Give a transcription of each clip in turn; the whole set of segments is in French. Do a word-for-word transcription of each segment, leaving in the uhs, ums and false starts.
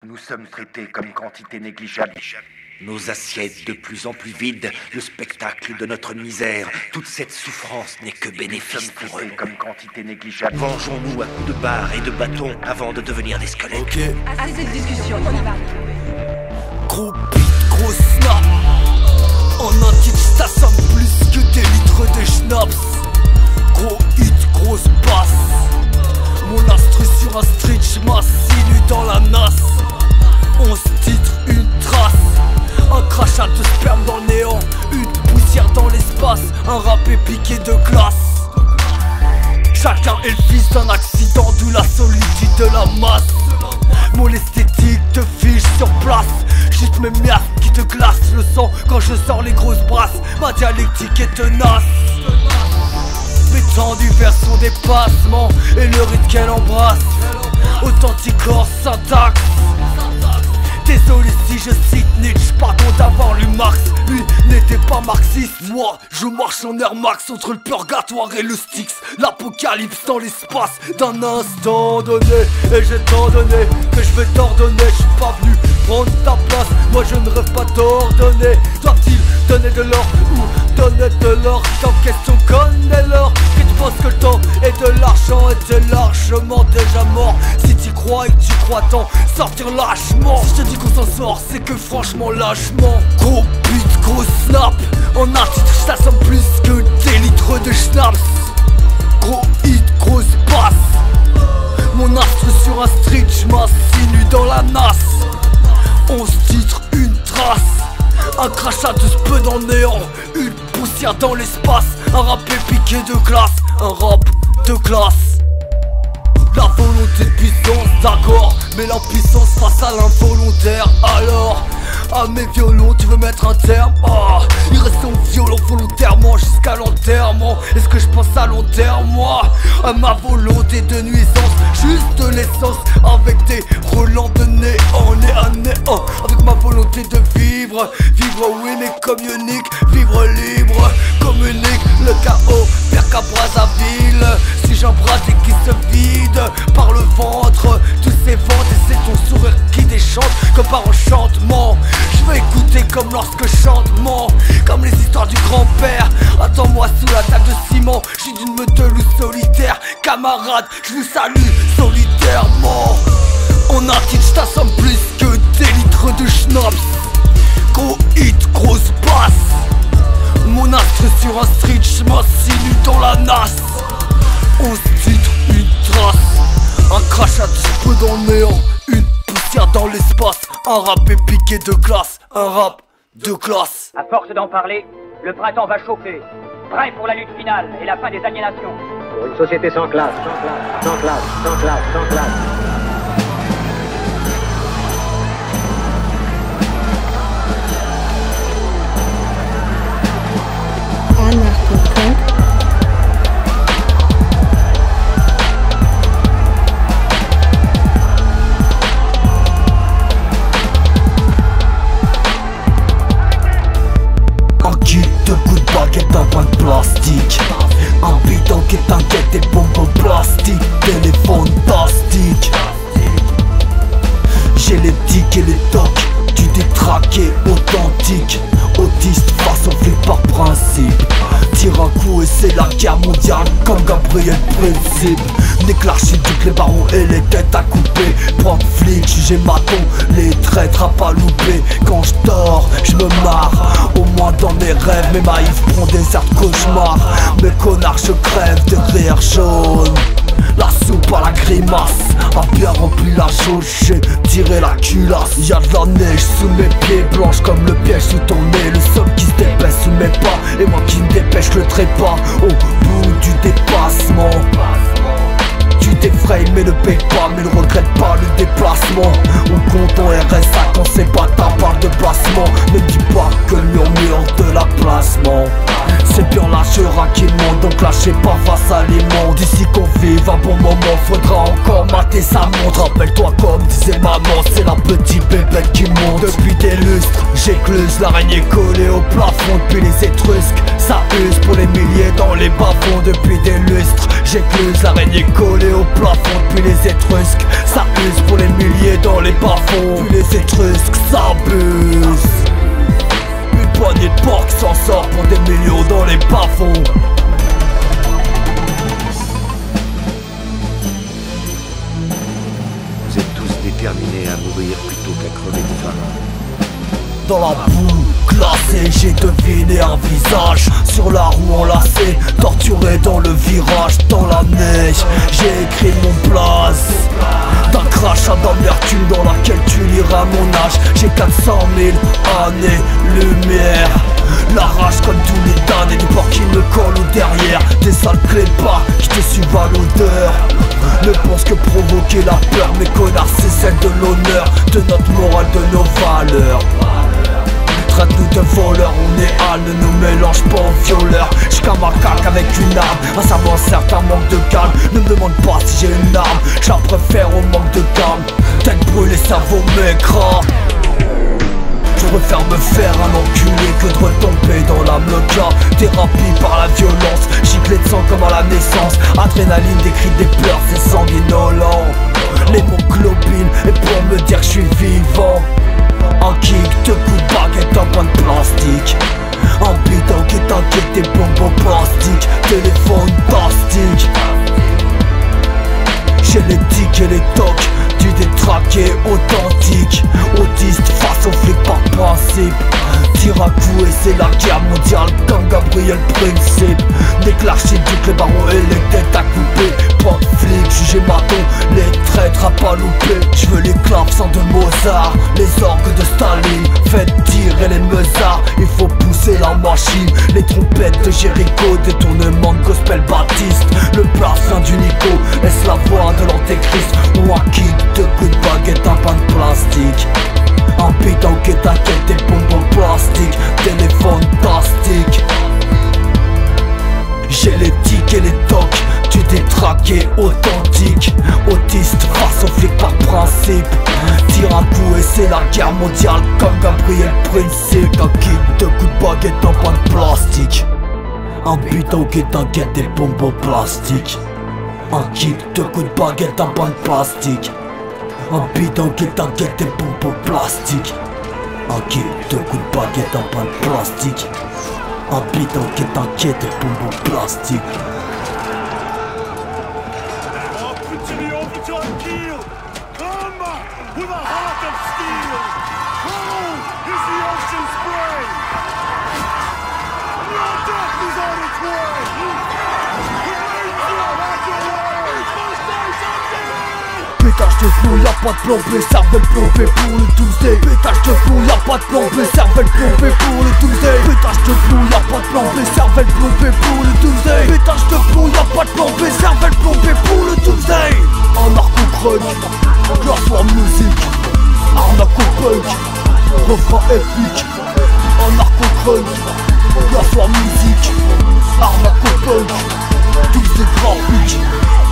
Nous sommes traités comme quantité négligeable. Nos assiettes de plus en plus vides, le spectacle de notre misère, toute cette souffrance n'est que bénéfice pour eux. Comme quantité négligeable. Vengeons-nous à coups de barre et de bâton avant de devenir des squelettes. Ok. Assez de discussion, on y va. Gros beat, gros snap. En un titre, ça somme plus que des litres de schnapps. Gros hit, grosse basse. Mon instru sur un street, j'm'assinue dans la nasse. Onze titres, une trace. Un crachat de sperme dans le néant. Une poussière dans l'espace. Un rap piqué de glace. Chacun est le fils d'un accident, d'où la solitude de la masse. Mon esthétique te fiche sur place. Juste mes miasmes qui te glacent le sang quand je sors les grosses brasses. Ma dialectique est tenace. Mes temps d'hiver sont des passements et le rythme qu'elle embrasse. Authentique hors syntaxe. Désolé si je cite Nietzsche, pardon d'avoir lu Marx. Lui n'était pas marxiste. Moi, je marche en Air Max entre le purgatoire et le Styx. L'apocalypse dans l'espace d'un instant donné. Et j'ai tant donné que je vais t'ordonner. Je suis pas venu prendre ta place, moi je ne rêve pas t'ordonner. Doit-il donner de l'or ou donner de l'or? En question connais l'or. Que tu penses que le temps et de l'argent étaient largement déjà mort. Si tu crois et que tu crois tant, sortir lâchement. Si je te dis qu'on s'en sort, c'est que franchement lâchement. Gros but, gros snap. En un titre, ça somme plus que des litres de schnapps. Gros hit, grosse basse. Mon astre sur un street, j'm'assinue dans la nasse. Onze titres, une trace. Un crachat de speu dans le néant. Une poussière dans l'espace. Un rap piqué de glace. Un rap de classe. La volonté de puissance, d'accord, mais la puissance face à l'involontaire. Alors, à mes violons, tu veux mettre un terme? Oh, ils restent violents volontairement jusqu'à l'enterrement. Est-ce que je pense à long terme, moi? À ma volonté de nuisance, juste de l'essence. Avec des relents de néant, nez à néant. Avec ma volonté de vivre, vivre oui mais comme unique. Vivre libre, communique le chaos, faire qu'à Brazzaville. Si j'embrasse et qui se vide par le ventre, tous ces ventes et c'est ton sourire qui déchante comme par enchantement. Je vais écouter comme lorsque je chante, ment, comme les histoires du grand-père. Attends-moi sous la table de ciment, je suis d'une meute de loups solitaire. Camarade, je vous salue solitairement. En un titre, je t'assomme plus que des litres de schnapps. Gros hit, grosse basse. Mon astre sur un street, je m'assinue dans la nasse. Onze titres, une trace. Un crachat de peu dans le néant. Une poussière dans l'espace. Un rap piqué de glace. Un rap de classe. À force d'en parler, le printemps va chauffer. Prêt pour la lutte finale et la fin des aliénations. Pour une société sans classe, sans classe, sans classe, sans classe, sans classe. Un point de plastique, un bidon qui t'inquiète, des bombes en plastique, téléphone fantastique. J'ai les tics et les tocs, du détraqué authentique. Autiste face au flic par principe. Tire un coup et c'est la guerre mondiale comme Gabriel Principe. N'éclarchis toutes les barons et les têtes à couper. Point de flic, jugé maton, les traîtres à pas louper. Quand je dors, je me marre, au moins dans mes rêves. Mes maïfs prend des airs de cauchemar. Mes connards je crève de rire jaune. La soupe à la grimace a bien rempli la jauge, j'ai tiré la culasse. Y'a de la neige sous mes pieds, blanche comme le piège sous ton nez. Le sol qui se dépêche sous mes pas, et moi qui me dépêche le trépas. Au bout du dépassement, tu t'effrayes mais ne paye pas, mais ne regrette pas le déplacement. On compte en R S A quand c'est pas ta part de placement. Ne dis pas que le murmure de la placement. C'est bien lâchera qui monte, donc lâchez pas face à l'immonde. D'ici qu'on vive un bon moment, faudra encore mater sa montre. Rappelle-toi comme disait maman, c'est la petite bébête qui monte. Depuis des lustres, j'écluse l'araignée collée au plafond. Depuis les Étrusques, Ça use pour les milliers dans les bas-fonds depuis des lustres. J'écluse l'araignée collée au plafond depuis les Étrusques. Ça use pour les milliers dans les bas-fonds depuis les Étrusques, ça abuse. Une poignée de porc s'en sort pour des millions dans les bas-fonds. Vous êtes tous déterminés à mourir plutôt qu'à crever de faim. Dans la boue glacée, j'ai deviné un visage sur la roue enlacée, torturé dans le virage, dans la neige. J'ai écrit mon blaze d'un crachat d'amertume dans laquelle tu liras mon âge. J'ai quatre cent mille années lumière. La rage comme tous les damnés du porc qui me colle au derrière. Des sales clépas qui te suivent à l'odeur. Ne pense que provoquer la peur. Mes connards, c'est celle de l'honneur, de notre morale, de nos valeurs. Traite-nous de voleurs, on est hal, ne nous mélange pas aux violeurs. J'suis qu'un macaque avec une arme, à savoir un certain manque de calme. Ne me demande pas si j'ai une arme, je la préfère au manque de calme. Tête brûlée, cerveau maigre. Je préfère me faire un enculé que de retomber dans la bloca. Thérapie par la violence, giclée de sang comme à la naissance. Adrénaline, des cris, des pleurs, c'est sanguinolent. L'hémoglobine est pour me dire que je suis vivant. Un kick, deux coups de baguette, un point de plastique. Un bidon qui t'inquiète, des bonbons plastiques. Téléphone plastique. J'ai les tics et les tocs du détraqué authentique. Autiste face aux flics par principe. Tire à coup et c'est la guerre mondiale comme Gabriel Principe. Déclarché du les barreaux et les têtes à couper. Pas de flics, jugé maton, les traîtres à pas louper. J'veux les clavecins de Mozart, les orgues de Staline. Faites tirer les meusards, il faut pousser la machine. Les trompettes de Jéricho, détournement de gospel baptiste. Le parfum du Nico, est-ce la voix de l'antéchrist? Ou un kick, deux coups de baguette, un pain de plastique. Un bidon qui t'inquiète, des bonbons plastiques. Téléphone plastique. J'ai les tics et les tocs du détraqué authentique. Autiste face aux flics par principe. Tire un coup et c'est la guerre mondiale comme Gabriel Principe. Un kick, deux coups de baguette, un pain de plastique. Un bidon qui t'inquiète, des bonbons plastiques. Un kick, deux coups de baguette, un pain de plastique. Un bidon qui t'inquiète, des bonbons plastiques. Un kick, deux coups de baguette, un pain de plastique. Un bidon qui t'inquiète, des bonbons plastiques. Pétage de flou, y'a pas de plan B, cervelle plombée pour le Tuesday. Pétage de flou, y'a pas de plan B, cervelle plombée pour le Tuesday. Pétage de flou, y'a pas de plan B, cervelle plombée pour le Tuesday. Pétage de flou, y'a pas de plan B, cervelle plombée pour le Tuesday. Anarcho-crunk, classement musique. Arnaco-punk, refrain épique. Anarcho-crunk, classement musique. Arnaco-punk, Tuesday graphique.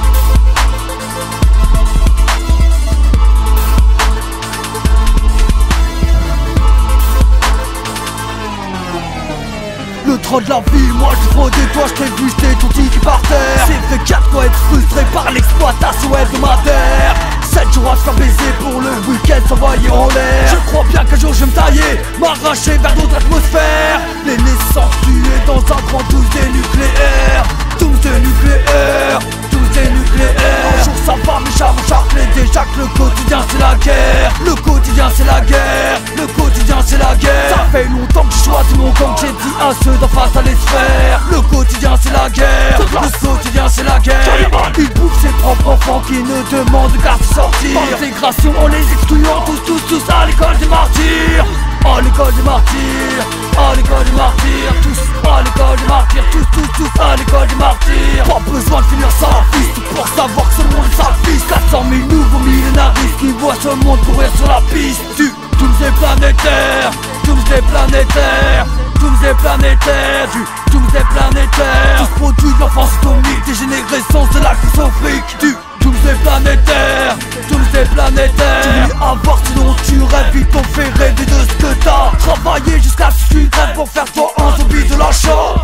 Le train de la vie, moi je fraudé, toi je t'ai vu, j't'ai ton ticket par terre. C'est fait quatre quoi être frustré par l'exploitation hebdomadaire. sept jours à se faire baiser pour le week-end s'envoyer en l'air. Je crois bien qu'un jour je vais me tailler, m'arracher vers d'autres atmosphères. Les naissances tuées dans un grand douze des nucléaires. douze des nucléaires, douze des nucléaires. Un jour ça va mais j'avoue j'appelais déjà que le quotidien c'est la guerre. Le quotidien c'est la guerre, le quotidien c'est la guerre. Ça fait longtemps que j'ai choisi mon camp, que j'ai dit à ceux d'en face à les faire. Le quotidien c'est la guerre, le quotidien c'est la guerre. Il bouffe ses propres enfants qui ne demandent qu'à se sortir. Par l'intégration en les excluant tous tous tous à l'école des martyrs. À l'école des martyrs, à l'école des martyrs, tous à l'école des martyrs, tous tous tous à l'école des martyrs. Pas besoin de finir sa fiste pour savoir que ce monde est sa fils. Quatre cent mille nouveaux millénaristes qui voient ce monde courir sur la piste du doomsday planétaire, doomsday planétaire, doomsday planétaire, du doomsday planétaire. Tous produits de l'enfance atomique, dégénérés sans de la course au fric. Du doomsday planétaire, doomsday planétaire. Tu veux avoir ce dont tu rêves, ils t'ont fait rêver de ce que t'as. Travailler jusqu'à ce que tu crèves pour faire toi un zombie de l'achat.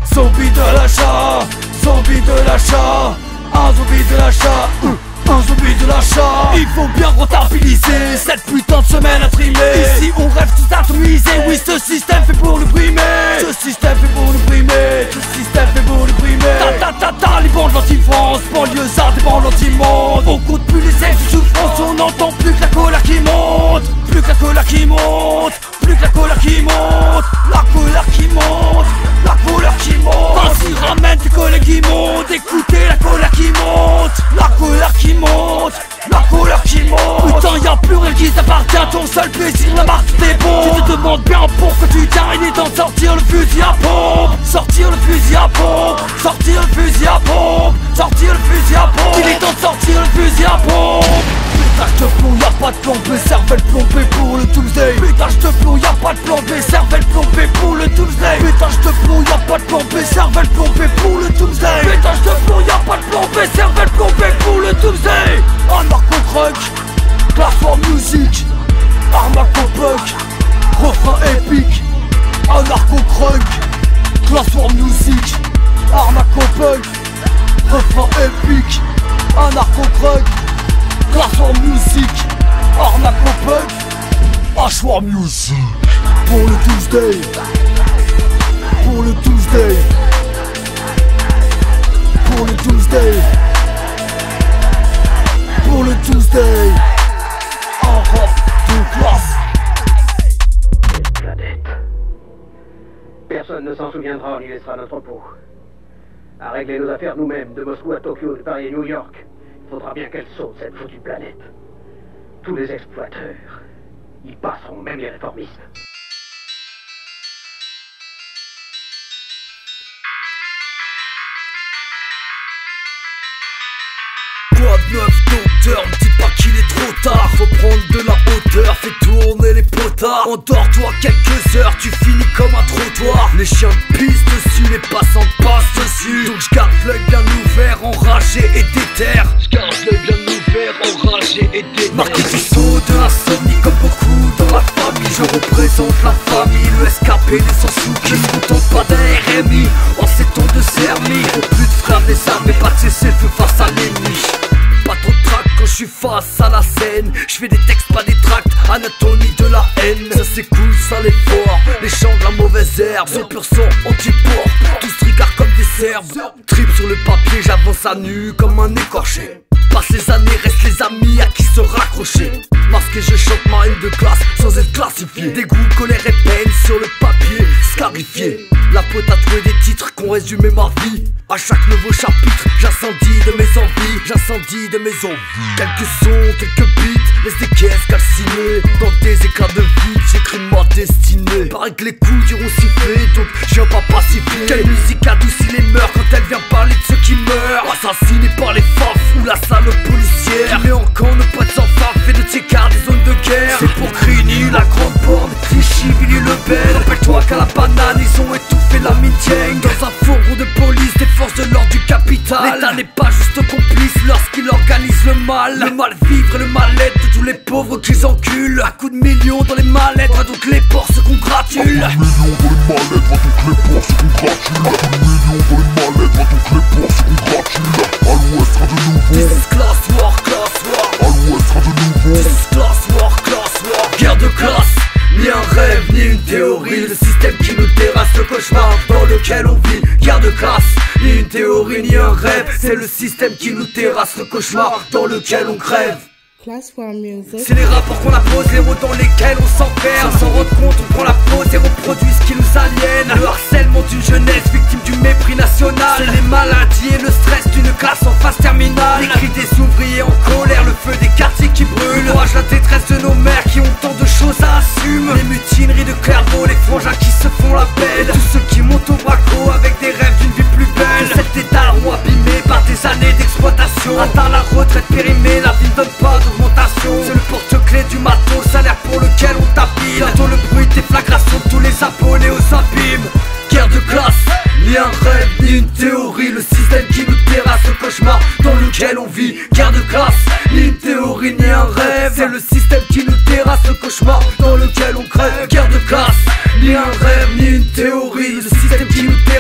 Zombie de l'achat, zombie de l'achat, un zombie de l'achat, un zombie de l'achat. Il faut bien rentabiliser cette putain de semaine imprimée. Ici on rêve tout atomisé, oui ce système fait pour le brimer. Ce système fait pour le brimer, ce système fait pour le brimer. Ta ta ta ta, les bandes anti-France, banlieusards des bandes anti-monde. On compte plus les ailes de souffrance, on n'entend plus que la colère qui monte. Plus que la colère qui monte, plus que la colère qui monte. La colère qui monte, la colère qui monte. Vas-y ramène tes collègues qui montent, écoutez la colère qui monte. La colère qui monte, la colère qui monte. Putain y'a plus rien qui t'appartient, ton seul plaisir la marque t'es bon. Tu te demandes bien pourquoi tu tiens, il est temps de sortir le fusil à pompe. Sortir le fusil à pompe, sortir le fusil à pompe, sortir le fusil à pompe. Il est temps de sortir le fusil à pompe. Putain j'te plomb, y'a pas de plan B, cervelle plombée pour le Tuesday. Putain j'te plomb, y'a pas de plan B, cervelle plombée pour le Tuesday. Putain j'te plomb, y'a pas de plan B, cervelle plombée pour le Tuesday. Putain j'te plomb, y'a pas de plan B, cervelle plombée pour le Tuesday. Anarcho-crunk, class for music, Armaco-punk, refrain épique. Anarcho-crunk, class for music, Armaco-punk, refrain épique. Anarcho-crunk, class for music, Armaco-punk, H for music. Pour le Tuesday, pour le Tuesday, pour le Tuesday, pour le Tuesday, un rap de classe. Cette planète. Personne ne s'en souviendra, on y laissera notre peau. À régler nos affaires nous-mêmes, de Moscou à Tokyo, de Paris à New York. Il faudra bien qu'elle saute, cette foutue planète. Tous les exploiteurs, y passeront, même les réformistes. Quoi de neuf docteur, me dis pas qu'il est trop tard. Faut prendre de la hauteur, fais tourner les potards. Endors-toi quelques heures, tu finis comme un trottoir. Les chiens pissent dessus, les passants passent dessus. Donc je garde l'œil bien ouvert, enragé et déter. Je garde l'œil bien ouvert, enragé et déter. Marqué du saut de l'insomnie comme beaucoup dans la famille. Je représente la famille, le S K P des sans-sous qui se contentent pas d'un R M I. En ces temps de sermi, plus de frères des armes et pas de cesser le feu face à l'ennemi. Pas trop de trac quand je suis face à la scène. Je fais des textes, pas des tracts, anatomie de la haine. Ça c'est cool, ça l'est fort. Les champs de la mauvaise herbe, cent pour cent anti-port. Tous tricards comme des cerfs. Trip sur le papier, j'avance à nu comme un écorché. Passe les années, restent les amis à qui se raccrocher. Masqué, je chante ma haine de classe sans être classifié. Dégoût, colère et peine sur le papier, scarifié. La pote a trouvé des titres qu'on résumait ma vie. À chaque nouveau chapitre, j'incendie de mes envies, j'incendie de mes envies. Quelques sons, quelques beats, laisse des caisses calcinées. Dans des éclats de vide, j'écris ma destinée. Paraît que les coups diront siffler, donc je viens pas pacifier. Quelle musique adoucit les mœurs quand elle vient parler de ceux qui meurent. Assassiné par les faf ou la salope policière. Qui met en camp nos potes sans faf, fait de tiers des zones de guerre. C'est pour Grigny, la grande borne, Clichy, Villiers, Le Bel. Rappelle-toi qu'à la banane, ils ont étouffé la mitienne. Dans un fourgon de police, des forces de l'ordre du capital. L'État n'est pas juste complice lorsqu'il organise le mal. Le mal-vivre et le mal-être de tous les pauvres qu'ils enculent. À coups de millions dans les mallettes, va donc les porcs se congratulent. À coups de millions dans les mallettes, va donc les porcs se congratulent. À coups de millions dans les mallettes, va donc les porcs se congratulent. À l'ouest sera de nouveau. This is class war, class war. À l'ouest sera de nouveau. This is class war, class war. Guerre de classe, ni un rêve, ni une théorie. Le système qui nous terrasse, le cauchemar dans lequel on vit. Guerre de classe, ni une théorie, ni un rêve. C'est le système qui nous terrasse, le cauchemar dans lequel on crève. C'est les rapports qu'on appose, les mots dans lesquels on s'enferme. Sans s'en rendre compte, on prend la pause et reproduit ce qui nous aliène. Le harcèlement d'une jeunesse victime du mépris national. C'est les maladies et le stress d'une classe en phase terminale. Les cris des ouvriers en colère, le feu des quartiers qui brûlent. L'orage, la détresse de nos mères qui ont tant de choses à assumer. Les mutineries de Clairvaux, les frangins qui se font la belle. Tous ceux qui montent au braco avec des rêves d'une vie plus belle. Cet état rond abîmé par des années d'exploitation. Atteint la retraite périmée, la vie ne donne pas d'augmentation. C'est le porte-clés du matos, salaire pour lequel on tapine. Bientôt le bruit des flagrations de tous les abonnés aux abîmes. Guerre de classe, ni un rêve, ni une théorie. Le système qui nous terrasse, le cauchemar dans lequel on vit. Guerre de classe, ni une théorie, ni un rêve. C'est le système qui nous terrasse, le cauchemar dans lequel on crève. Guerre de classe, ni un rêve, ni une théorie. Le système qui nous terrasse, le cauchemar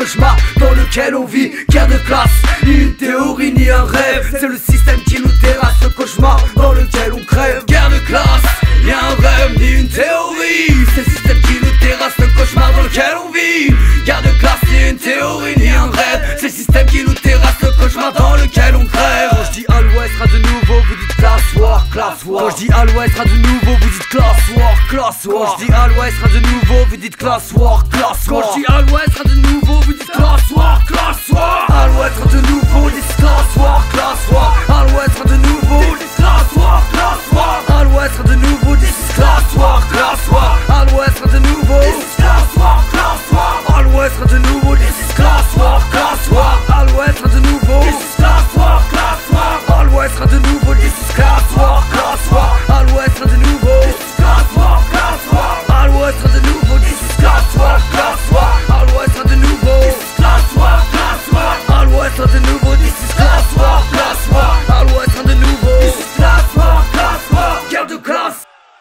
cauchemar dans lequel on vit. Guerre de classe, ni une théorie ni un rêve. C'est le système qui nous terrasse, ce cauchemar dans lequel on crève. Guerre de classe, ni un rêve ni une théorie. C'est le système qui nous terrasse, le cauchemar dans lequel on vit. Guerre de classe, ni une théorie ni un rêve. C'est le système qui nous terrasse, le cauchemar dans lequel on crève. Quand je dis à l'ouest, sera de nouveau, vous dites class war, class war. Quand je dis à l'ouest, sera de nouveau, vous dites class war, class war. Quand je dis à l'ouest, sera de nouveau, vous dites class war, class war. Quand je dis à l'ouest, sera de nouveau, vous dites class war, class war. À l'ouest, sera de nouveau, vous dites class war, class war. À l'ouest, sera de nouveau, vous dites class war, class war. À l'ouest, sera de nouveau, vous dites class war, class war. À l'ouest, sera de nouveau, class war, class war. À l'ouest, sera de nouveau, this is class war, class war. À l'ouest, sera de nouveau, this is class war, class war. À l'ouest, sera de nouveau, this is class war, class war. À l'ouest, sera de nouveau, this is class war, class war. À l'ouest, sera de nouveau, this is class war, class war. À l'ouest, sera de nouveau, this is class war, class war. À l'ouest, sera de nouveau, this is class war, class war. À l'ouest, sera de nouveau, this is class war, class war. Guerre de classe.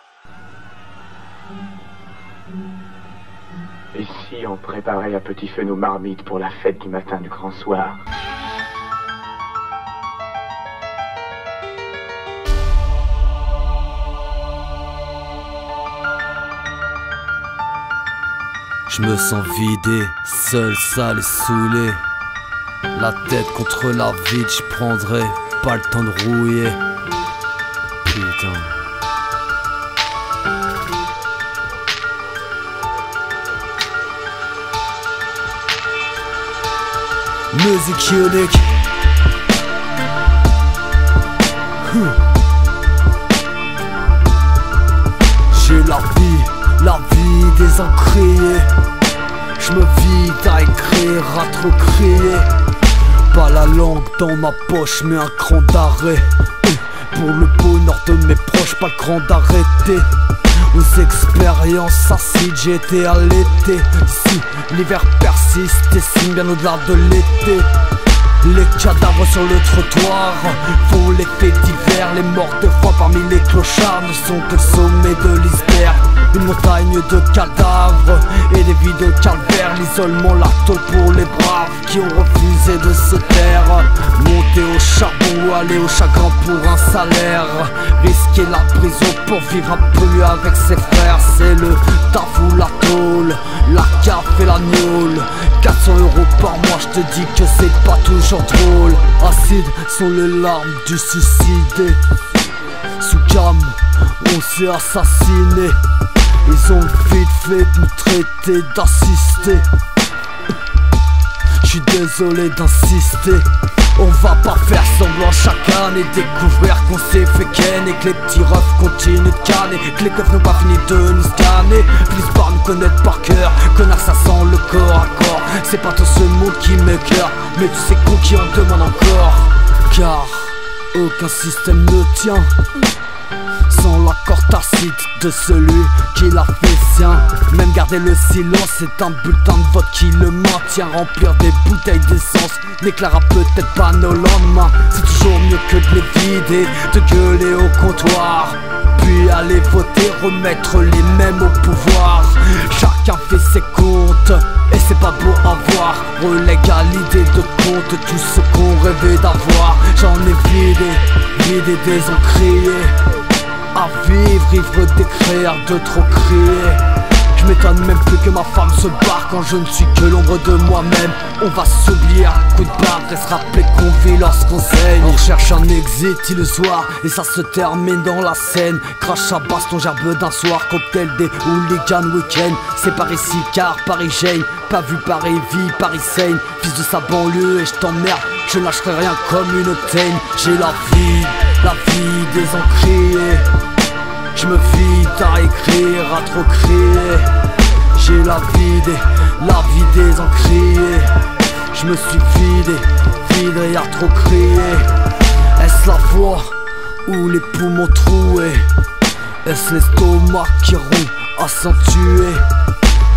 Et si on préparait à petit feu nos marmites pour la fête du matin du grand soir? Je me sens vidé, seul, sale et saoulé. La tête contre la vide, je prendrai pas le temps de rouiller. Putain. Musique unique. Hum. J'ai la vie, la vie des encriers. Je me vide à écrire, à trop crier. Pas la langue dans ma poche, mais un cran d'arrêt. Pour le bonheur de mes proches, pas le cran d'arrêter. Aux expériences acides, j'ai été à l'été. Si l'hiver persiste et signe bien au-delà de l'été. Les cadavres sur le trottoir font l'effet d'hiver. Les morts de foi parmi les clochards ne sont que le sommet de l'iceberg. Une montagne de cadavres et des vies de calvaire. L'isolement, la tôle pour les braves qui ont refusé de se taire. Monter au charbon ou aller au chagrin pour un salaire. Risquer la prison pour vivre un peu mieux avec ses frères. C'est le taf ou la tôle, la caf et la gnôle. Quatre cents euros par mois, je te dis que c'est pas toujours drôle. Acide sont les larmes du suicidé. Sous cam, on s'est assassiné. Ils ont vite fait de nous traiter d'assister. J'suis désolé d'insister. On va pas faire semblant chaque année, découvrir qu'on s'est fait ken et que les petits refs continuent de canner, que les keufs n'ont pas fini de nous scanner. Finissent par nous connaître par cœur, connard ça sent le corps à corps. C'est pas tout ce monde qui m'écœure, mais tu sais quoi qui en demande encore. Car aucun système ne tient sans l'accord tacite de celui qui l'a fait sien. Même garder le silence, c'est un bulletin de vote qui le maintient. Remplir des bouteilles d'essence n'éclairera peut-être pas nos lendemains. C'est toujours mieux que de les vider, de gueuler au comptoir, puis aller voter, remettre les mêmes au pouvoir. Chacun fait ses comptes, et c'est pas beau à voir. Relègue à l'idée de compte tout ce qu'on rêvait d'avoir. J'en ai vidé, vidé des encriers. À vivre, ivre d'écrire, de trop crier. Je m'étonne même plus que ma femme se barre quand je ne suis que l'ombre de moi-même. On va s'oublier à coup de barre et se rappeler qu'on vit lorsqu'on saigne. On cherche un exit illusoire et ça se termine dans la scène. Crash à baston, gerbe d'un soir, cocktail des hooligans week-end. C'est par ici car Paris gêne, pas vu Paris vie, Paris saigne. Fils de sa banlieue et je t'emmerde, je lâcherai rien comme une octane. J'ai la vie, la vie des encriers. Je me vide à écrire, à trop crier. J'ai la vie des, la vie des encriers. Je me suis vidé, vidé à trop crier. Est-ce la voix ou les poumons troués? Est-ce l'estomac qui rompt à s'en tuer?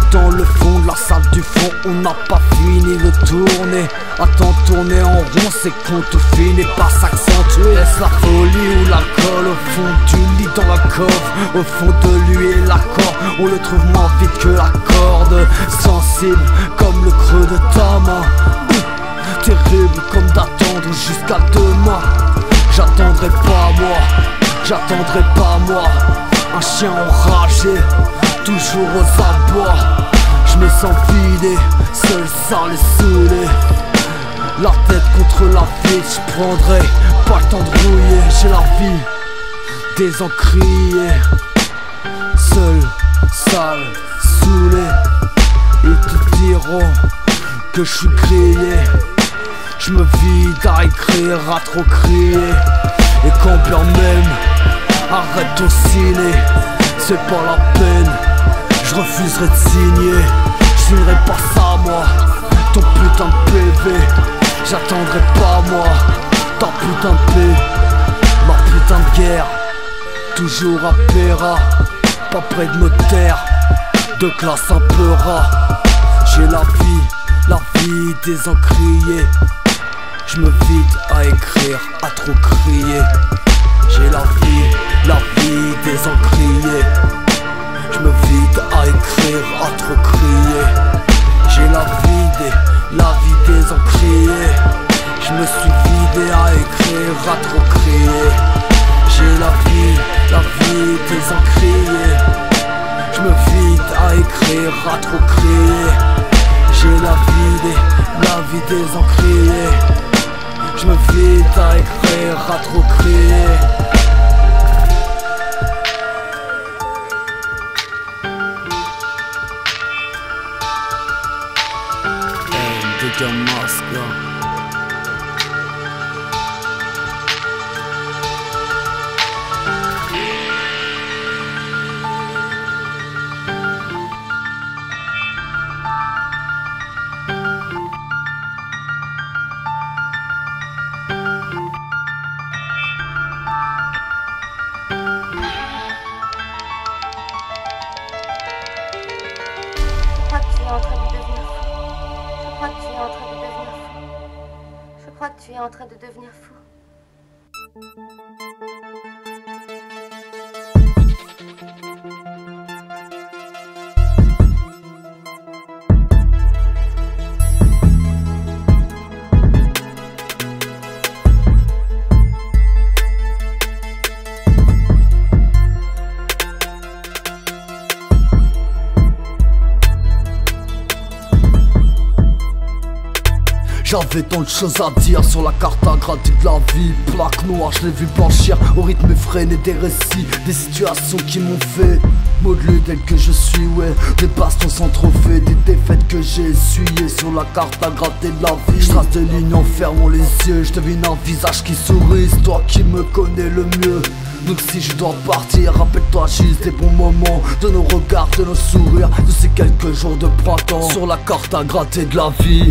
dans le fond de la salle du fond, on n'a pas fini de tourner. Attends, tourner en rond, c'est qu'on tout finit par s'accentuer. Est-ce la folie ou l'alcool au fond du lit dans la cove? Au fond de lui et l'accord, on le trouve moins vite que la corde. Sensible comme le creux de ta main, terrible comme d'attendre jusqu'à demain. J'attendrai pas moi, j'attendrai pas moi. Un chien enragé, toujours aux abois. Je me sens vidé, seul, sale et saoulé. La tête contre la vie, je prendrai pas le temps de rouiller. J'ai la vie désencriée, seul, sale, saoulé. Ils te diront que je suis grillé. Je me vide à écrire, à trop crier. Et quand bien même, arrête ton ciné, c'est pas la peine. Je refuserai de signer, je signerai pas ça moi. Ton putain de P V, j'attendrai pas moi. Ta putain de paix, ma putain de guerre. Toujours à Péra, pas près de me taire. De classe un peu rat. J'ai la vie, la vie désencriée. Je me vide à écrire, à trop crier. J'ai la vie, la vie désencriée. Je me vide à écrire, à trop crier. J'ai la vie, des, la vie désencriée. Je me suis vidé à écrire, à trop crier. J'ai la vie, la vie désencriée. Je me vide à écrire, à trop crier. J'ai la vie, des, la vie désencriée. Je me vide à écrire, à trop crier. Hey, de masque là. Je crois que tu es en train de devenir fou. J'avais tant de choses à dire sur la carte à gratter de la vie. Plaque noire, je l'ai vu blanchir au rythme effréné des récits, des situations qui m'ont fait modeler tel que je suis, ouais. Des bastons sans trophée, des défaites que j'ai essuyées sur la carte à gratter de la vie. Je trace des lignes en fermant les yeux, je devine un visage qui sourit, c'est toi qui me connais le mieux. Donc si je dois partir, rappelle-toi juste des bons moments, de nos regards, de nos sourires, de ces quelques jours de printemps. Sur la carte à gratter de la vie,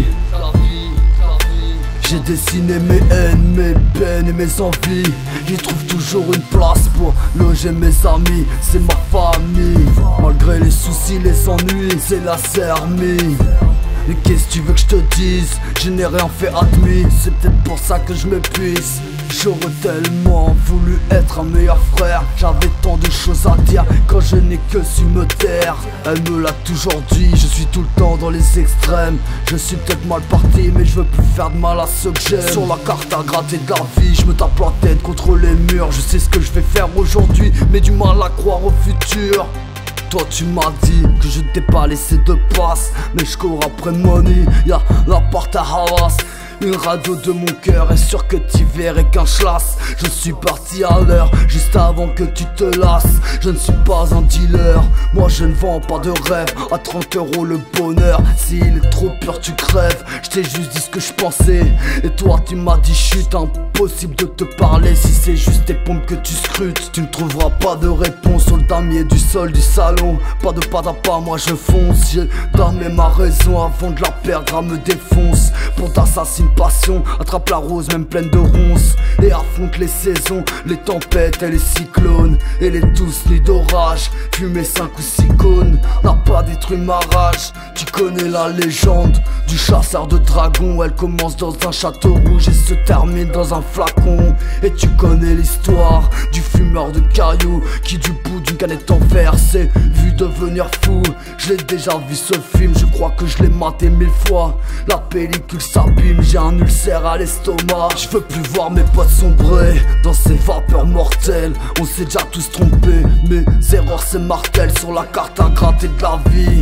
j'ai dessiné mes haines, mes peines et mes envies. J'y trouve toujours une place pour loger mes amis. C'est ma famille, malgré les soucis, les ennuis, c'est la sermie. Et qu'est-ce que tu veux que je te dise? Je n'ai rien fait admis, c'est peut-être pour ça que je m'épuise. J'aurais tellement voulu être un meilleur frère. J'avais tant de choses à dire quand je n'ai que su me taire. Elle me l'a toujours dit, je suis tout le temps dans les extrêmes. Je suis peut-être mal parti mais je veux plus faire de mal à ceux que j'aime. Sur la carte à gratter de la vie, je me tape la tête contre les murs. Je sais ce que je vais faire aujourd'hui, mais du mal à croire au futur. Toi tu m'as dit que je t'ai pas laissé de passe, mais je cours après money, y'a la porte à Hawas. Une radio de mon cœur est sûr que t'y verrais qu'un schlass. Je suis parti à l'heure, juste avant que tu te lasses. Je ne suis pas un dealer, moi je ne vends pas de rêve. À trente euros le bonheur, s'il est trop pur tu crèves. Je t'ai juste dit ce que je pensais, et toi tu m'as dit chut, impossible de te parler. Si c'est juste tes pompes que tu scrutes, tu ne trouveras pas de réponse sur le damier du sol du salon. Pas de pas à pas, moi je fonce. J'ai donné ma raison avant de la perdre, elle me défonce. Pour t'assassiner une passion, attrape la rose même pleine de ronces, et affronte les saisons, les tempêtes et les cyclones, et les douces nuits d'orage, fumer cinq ou six cônes, n'a pas détruit ma rage. Tu connais la légende du chasseur de dragons, elle commence dans un château rouge et se termine dans un flacon. Et tu connais l'histoire du fumeur de cailloux qui du bout d'une canette en verre s'est vu devenir fou. Je l'ai déjà vu ce film, je crois que je l'ai maté mille fois. La pellicule s'abîme, j'ai un ulcère à l'estomac. Je veux plus voir mes potes sombrer dans ces vapeurs mortelles. On s'est déjà tous trompés, mes erreurs c'est martel sur la carte à gratter de la vie.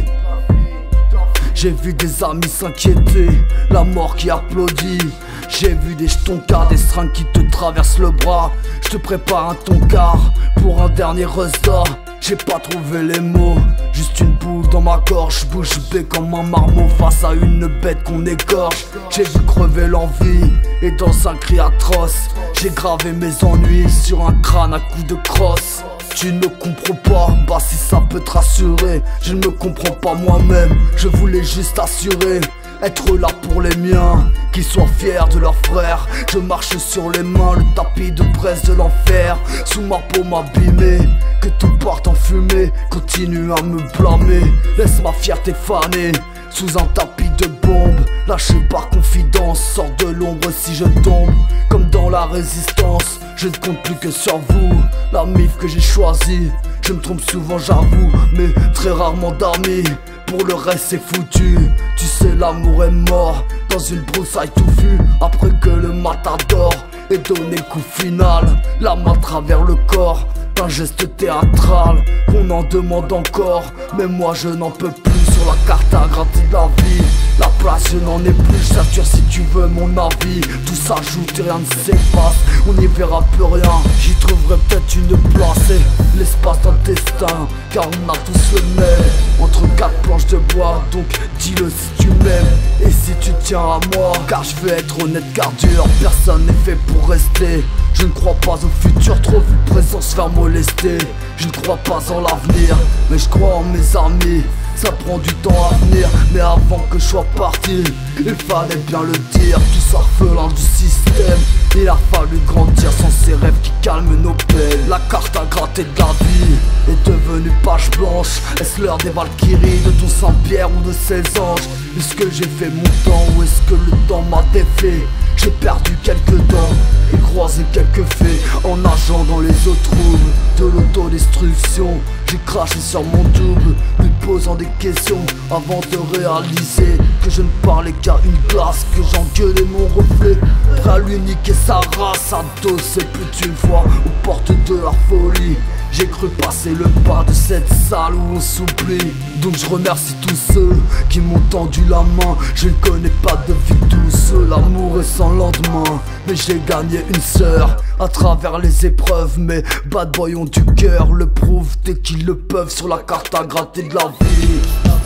J'ai vu des amis s'inquiéter, la mort qui applaudit. J'ai vu des jetons car des seringues qui te traversent le bras. Je te prépare un toncard pour un dernier resta. J'ai pas trouvé les mots, juste une boule dans ma gorge, bouche bée comme un marmot face à une bête qu'on égorge. J'ai vu crever l'envie et dans un cri atroce, j'ai gravé mes ennuis sur un crâne à coups de crosse. Tu ne comprends pas, bah si ça peut te rassurer, je ne me comprends pas moi-même, je voulais juste assurer être là pour les miens, qu'ils soient fiers de leurs frères. Je marche sur les mains, le tapis de braise de l'enfer, sous ma paume abîmée, que tout parte en fumée, continue à me blâmer, laisse ma fierté faner sous un tapis de bombes, lâché par confidence, sors de l'ombre si je tombe, comme dans la résistance, je ne compte plus que sur vous, la mif que j'ai choisie, je me trompe souvent j'avoue, mais très rarement d'amis, pour le reste c'est foutu, tu sais l'amour est mort, dans une broussaille touffue, après que le matador ait donné le coup final, la main à travers le corps, un geste théâtral, qu'on en demande encore, mais moi je n'en peux plus. Sur la carte à gratter de la vie, la place je n'en ai plus, je t'assure si tu veux mon avis. Tout s'ajoute et rien ne s'efface, on n'y verra plus rien, j'y trouverai peut-être une place et l'espace d'un destin, car on a tous le même, entre quatre planches de bois, donc dis-le si tu m'aimes, et si tu tiens à moi, car je veux être honnête car dur, personne n'est fait pour rester. Je ne crois pas au futur, trop vu le présent se faire molester. Je ne crois pas en l'avenir, mais je crois en mes amis. Ça prend du temps à venir, mais avant que je sois parti, il fallait bien le dire, tout orphelin du système. Il a fallu grandir sans ces rêves qui calment nos peines. La carte à gratter de la vie est devenue page blanche. Est-ce l'heure des Valkyries, de ton Saint-Pierre ou de ses anges? Est-ce que j'ai fait mon temps ou est-ce que le temps m'a défait? J'ai perdu quelques dents et croisé quelques faits en nageant dans les eaux troubles de l'autodestruction. J'ai craché sur mon double, lui posant des questions avant de réaliser que je ne parlais qu'à une glace, que j'engueulais mon reflet, prêt à lui niquer sa race. Adossé plus d'une fois aux portes de la folie, j'ai cru passer le pas de cette salle où on s'oublie. Donc je remercie tous ceux qui m'ont tendu la main. Je ne connais pas de vie douce, l'amour est sans lendemain, mais j'ai gagné une sœur à travers les épreuves. Mes bad boys ont du cœur, le prouvent dès qu'ils le peuvent sur la carte à gratter de la vie.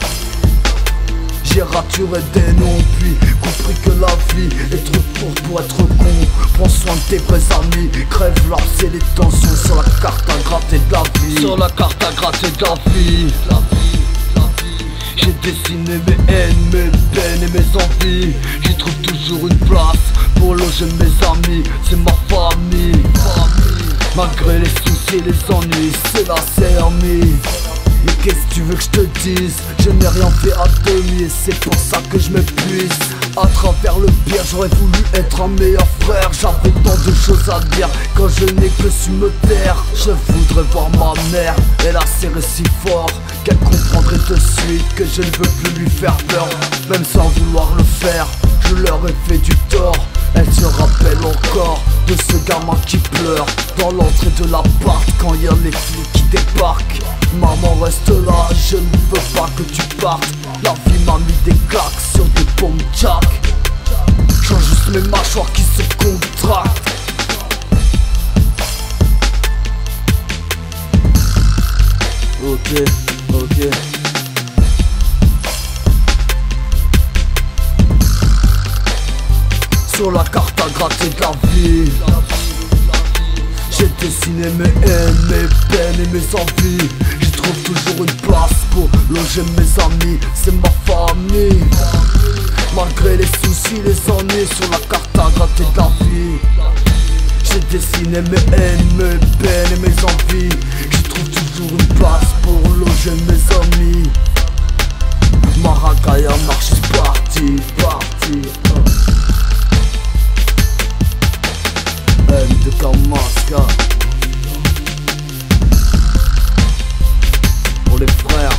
J'ai raturé des noms, puis compris que la vie est trop courte pour être con. Prends soin de tes vrais amis, crève l'abcès les tensions sur la carte à gratter de la vie. Sur la carte à gratter de la vie. J'ai dessiné mes haines, mes peines et mes envies. J'y trouve toujours une place pour loger mes amis, c'est ma famille. Malgré les soucis et les ennuis, c'est la céramique. Mais qu'est-ce que tu veux que je te dise? Je n'ai rien fait à demi et c'est pour ça que je m'épuise. À travers le pire, j'aurais voulu être un meilleur frère. J'avais tant de choses à dire quand je n'ai que su me taire. Je voudrais voir ma mère, elle a serré si fort qu'elle comprendrait de suite que je ne veux plus lui faire peur. Même sans vouloir le faire, je leur ai fait du tort. Elle se rappelle encore de ce gamin qui pleure dans l'entrée de l'appart quand il y a les flics qui débarquent. Maman reste là, je ne veux pas que tu partes. La vie m'a mis des claques sur des bombes jack. Change juste mes mâchoires qui se contractent. Ok, ok. Sur la carte à gratter de la vie, j'ai dessiné mes haines, mes peines et mes envies. J'y trouve toujours une place pour loger mes amis, c'est ma famille. Malgré les soucis, les ennuis, sur la carte à gratter de la vie, j'ai dessiné mes haines, mes peines et mes envies. J'y trouve toujours une place pour loger mes amis. Maracaya marche, parti, parti. Haine de Kamasca. Pour les frères.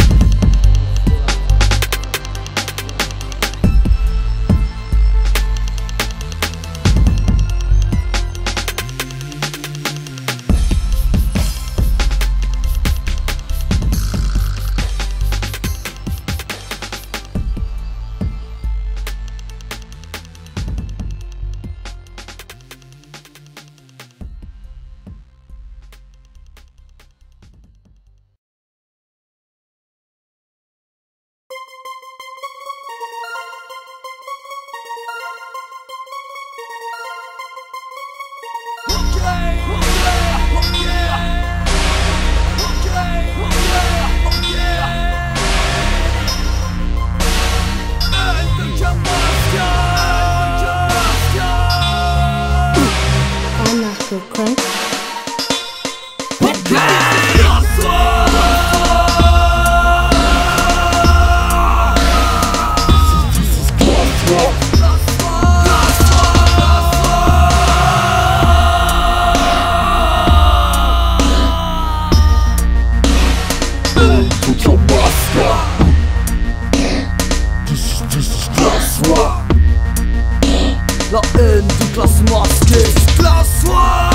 La haine de classe masquée. Classe war.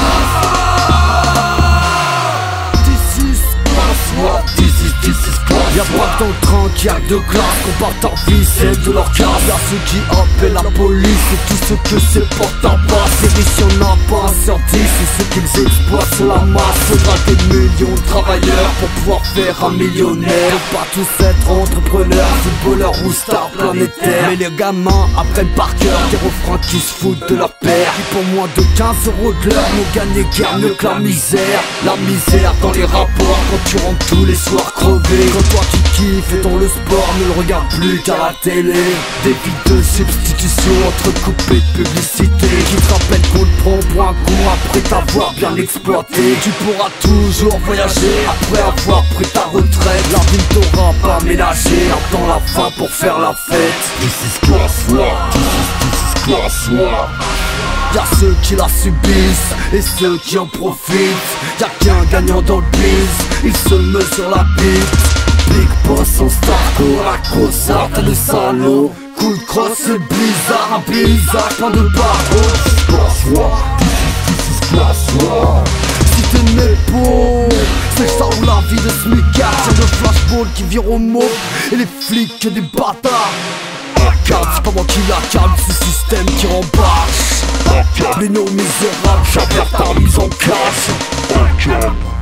This is class war. This is, this is class. Y'a pas que dans le train qu'il y a que de glace qu'on part en vie, c'est de leur casse. Y'a ceux qui appellent la police et tous ceux que c'est porte en passe. C'est riche, y'en a pas un sur dix, c'est ceux qu'ils exploitent sur la masse. Faudra des millions de travailleurs pour pouvoir faire un millionnaire. Faut pas tous être entrepreneurs, footballeurs ou stars planétaires. Mais les gamins apprennent par cœur des refrains qui se foutent de leur père. Qui pour moins de quinze euros de l'heure n'ont gagné guère mieux que la misère. La misère dans les rapports quand tu rentres tous les soirs crevé. Quand toi qui kiffes et dont le sport ne le regarde plus qu'à la télé. Des vies de substitution entrecoupées de publicité qui te rappellent qu'on le prend pour un coup après t'avoir bien exploité. Tu pourras toujours voyager après avoir pris ta retraite. La vie ne t'aura pas ménagé, attends la fin pour faire la fête. This is class war. This is, this is class war. Y'a ceux qui la subissent et ceux qui en profitent. Y'a qu'un gagnant dans le biz, il se meut sur la bite. Big boss en starco, la cosa, t'as le salaud. Coup de crosse, c'est bizarre, un paysage plein de barreaux. This is class war. This is, this is class war. Si t'es né beau, c'est ça ou la vie de smicard. C'est le flashball qui vire au mot et les flics que des bâtards. C'est pas moi qui la calme, c'est le système qui rembarche. Les nos misérables, j'avère ta mise en cache.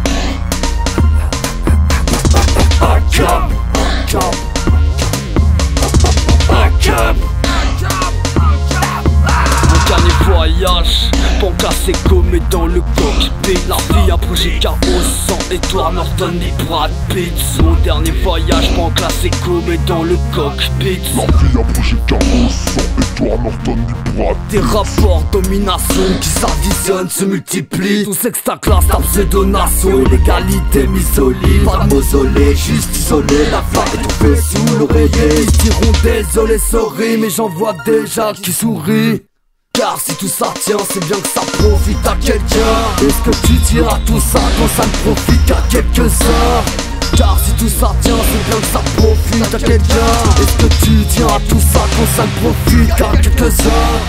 Un cap, un cap, un cap. Mon dernier voyage, pour casser comme dans le cockpit. La vie, un projet chaos sans Edward Norton ni Brad Pitt. Mon dernier voyage, pour classé comme dans le cockpit. La vie, un projet chaos sans Edward Norton ni Brad Pitt. Des rapports domination qui s'additionnent, se multiplient. Tout c'est que ta classe, ta pseudo-nation. Illégalité mise au lit, pas de mausolée, juste isolé. La flamme étouffée sous l'oreiller. Ils diront désolé, sorry, mais j'en vois déjà qui sourit. Car si tout ça tient, c'est bien que ça profite à quelqu'un. Est-ce que tu diras tout ça quand ça ne profite qu'à quelques-uns? Car si tout ça tient, c'est bien que ça profite à quelqu'un. Est-ce que tu diras tout ça quand ça ne profite qu'à quelques-uns?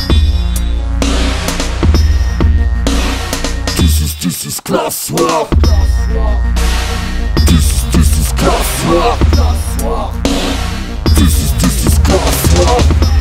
This is, this is class war. This is, this is class war. This is, this is class war.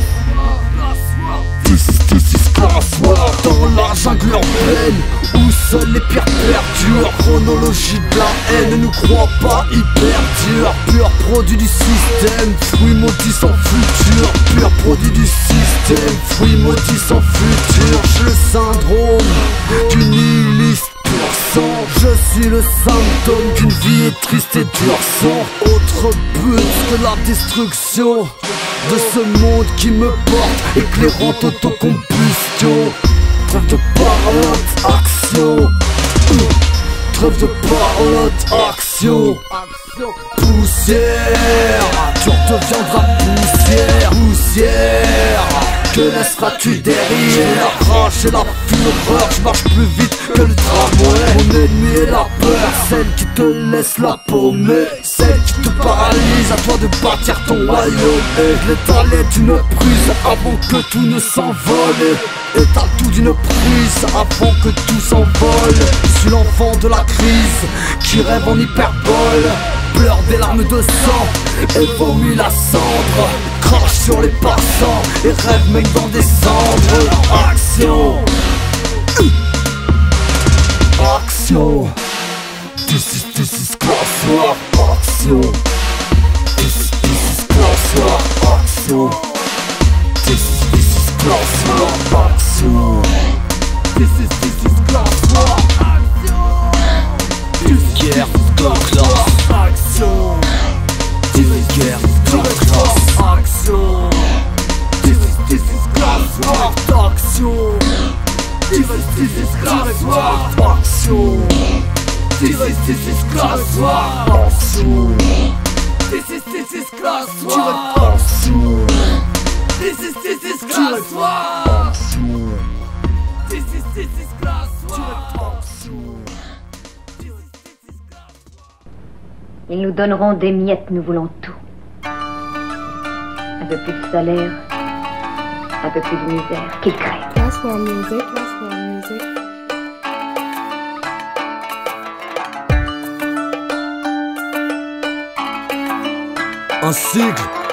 This is, this is class war. Dans la jungle en pleine, où seuls les pires perdurent. Chronologie de la haine, ne nous crois pas hyper dur. Pur produit du système, fruit maudit sans futur. Pur produit du système, fruit maudit sans futur. J'ai le syndrome du nihiliste pur sang. Je suis le symptôme d'une vie triste et dure sans autre but que la destruction. de ce monde qui me porte, éclairante autocombustion. Trêve de parlotte, action. Trêve de parlotte, action. Poussière, tu redeviendras poussière. Poussière, que laisseras-tu derrière? La rage et la fureur, je marche plus vite que le tramway. Mon ennemi est la peur, celle qui te laisse la paumer, celle qui te paralyse, à toi de bâtir ton royaume. Et l'étal est une prise avant que tout ne s'envole. Étale tout d'une prise avant que tout s'envole. Je suis l'enfant de la crise qui rêve en hyperbole, pleure des larmes de sang et vomit la cendre, crache sur les passants et rêve même dans des cendres. Action, action. This is, this is class war. Action. This is, this is class war. Action. This is, this is class war. Action. This is, this is class war. Action. Vulgaire, classe. Action. Vulgaire, classe. Action. This is, this is class war. Action. This is, this is class war. Action. This is, this is class war. Action. This is, this is class war. Action. This is, this is class war. Action. This is, this is class war. Ils nous donneront des miettes, nous voulons tout. Un peu plus de salaire, un peu plus de misère, qu'ils crèvent. Class war music, class war music. Un sigle,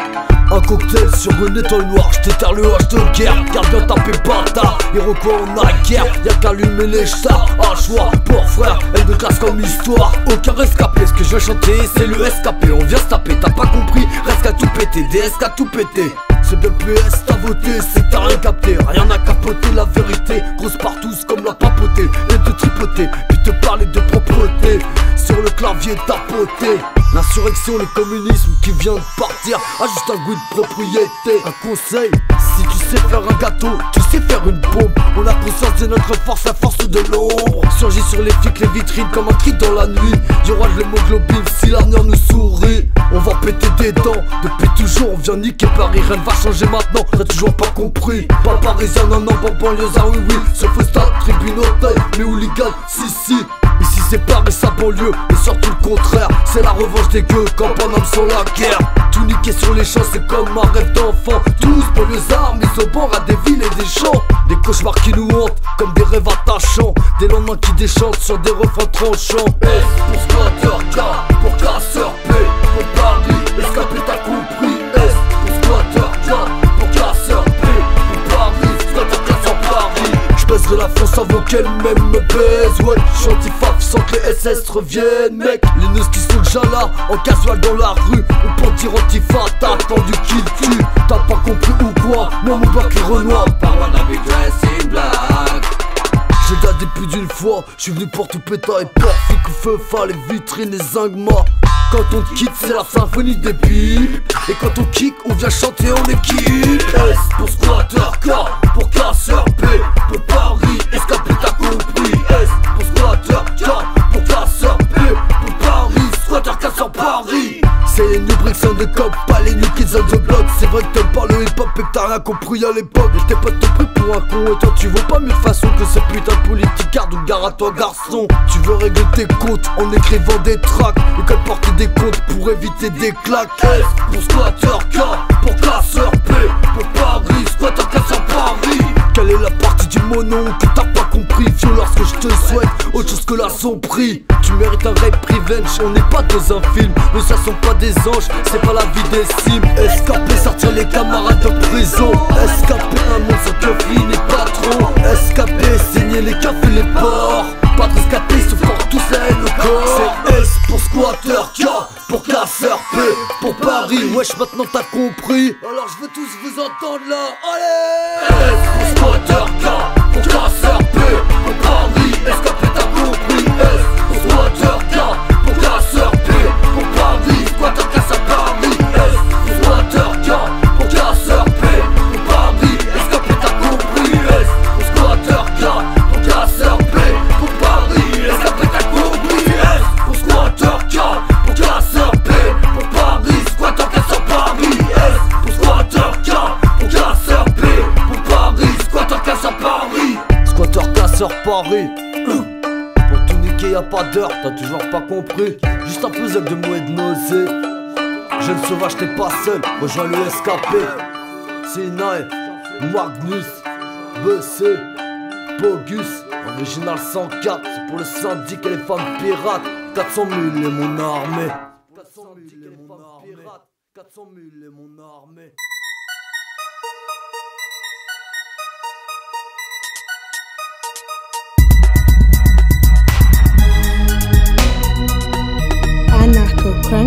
un cocktail sur une étoile noire. J't'éterre le H de guerre, garde bien tapé bâtard. Iroquois on a guerre, y'a qu'allumer les stars. À choix, pour frère, elle de classe comme histoire. Aucun rescapé, ce que je vais chanter c'est le S K P. On vient se taper, t'as pas compris, reste qu'à tout péter. D S qu'à tout péter. C'est bien le P S, t'as voté, c'est que t'as rien capté. Rien à capoter, la vérité. Grosse partout comme la papauté. Et de tripoter, puis te parler de propreté. Sur le clavier tapoté. L'insurrection, le communisme qui vient de partir a juste un goût de propriété. Un conseil, si tu sais faire un gâteau, tu sais faire une bombe. On a conscience de notre force, la force de l'ombre. Surgit sur les flics, les vitrines comme un cri dans la nuit. Du roi de l'hémoglobine, si l'avenir nous sourit. On va péter des dents, depuis toujours on vient niquer Paris. Rien ne va changer maintenant, t'as toujours pas compris. Pas parisien, non non, pas banlieusard, oui oui. Sauf au stade, tribune, hôtel, mais hooligan, si si. Ici c'est Paris sa banlieue, et surtout le contraire. C'est la revanche des gueux quand pendant sur la guerre. Tout niqué sur les champs, c'est comme un rêve d'enfant. Tous pour les armes, ils au bord à des villes et des champs. Des cauchemars qui nous hantent, comme des rêves attachants. Des lendemains qui déchantent sur des refrains tranchants. S pour squatter, K pour casseur, P pour Paris, escapé t'as compris. S pour squatter, K pour casseur, P pour Paris, squatter casseur Paris. J'baiserai la France avant qu'elle même me baise. Ouais, j'suis antifaf sans que les S S reviennent, mec. Les neus qui sont déjà là, en casual dans la rue. On peut dire antifa, t'as attendu qu'il tue. T'as pas compris ou quoi? Moi mon bloc est Renoir. Par wanna be dressed in black. J'ai dadé plus d'une fois, j'suis venu pour tout péter et peur. Flic ou feu, fa, les vitrines, les zingmas. Quand on te quitte, c'est la symphonie des pipes. Et quand on kick, on vient chanter en équipe. S pour squatter, K pour casseur, P pour Paris, escapé t'as compris. S pour squatter, K pour casseur, P pour Paris, squatter, casseur Paris. C'est les new bricks de cop, pas les new kids on the block. C'est vrai que t'aimes pas le hip hop et que t'as rien compris à l'époque. Et tes potes te pris pour un con et toi tu vaux pas mieux de façon que ce putain de politicard ou gare à toi garçon. Tu veux régler tes comptes en écrivant des tracks et quand porter des comptes pour éviter des claques. S pour squatter, K pour casseur, P pour Paris, squatter, casseur Paris. Quelle est la partie du monon que t'as pas compris? Vieux lorsque je te souhaite autre chose que la sombrie. Tu mérites un rape revenge, on n'est pas dans un film. Nous ça sont pas des anges, c'est pas la vie des cimes. Escaper, sortir les camarades de prison. Escaper un monde sans que finit patron. Escaper, signer les cafés, les ports. Pas de rescapés, se fort tous la haine au corps. C'est S pour squatter, K pour casseur, P pour Paris. Wesh maintenant t'as compris. Alors je veux tous vous entendre là. Allez. S pour squatter, K pour casseur, P pour Paris. Escaper t'as compris. S pour squatter, K pour casseur, P pour Paris. Squatter, casseur Paris. S pour squatter, K pour casseur. Paris. Pour tout niquer y'a pas d'heure, t'as toujours pas compris. Juste un peu zèle de mots et de nausée. Jeune sauvage t'es pas seul, rejoins le S K P. Sinaï, Magnus, B C, Bogus. Original cent quatre, c'est pour le syndic et les femmes pirates. Quatre cent mille est mon armée. Quatre cent mille est mon armée. Quatre cent mille est mon armée. Anarcho Crunk.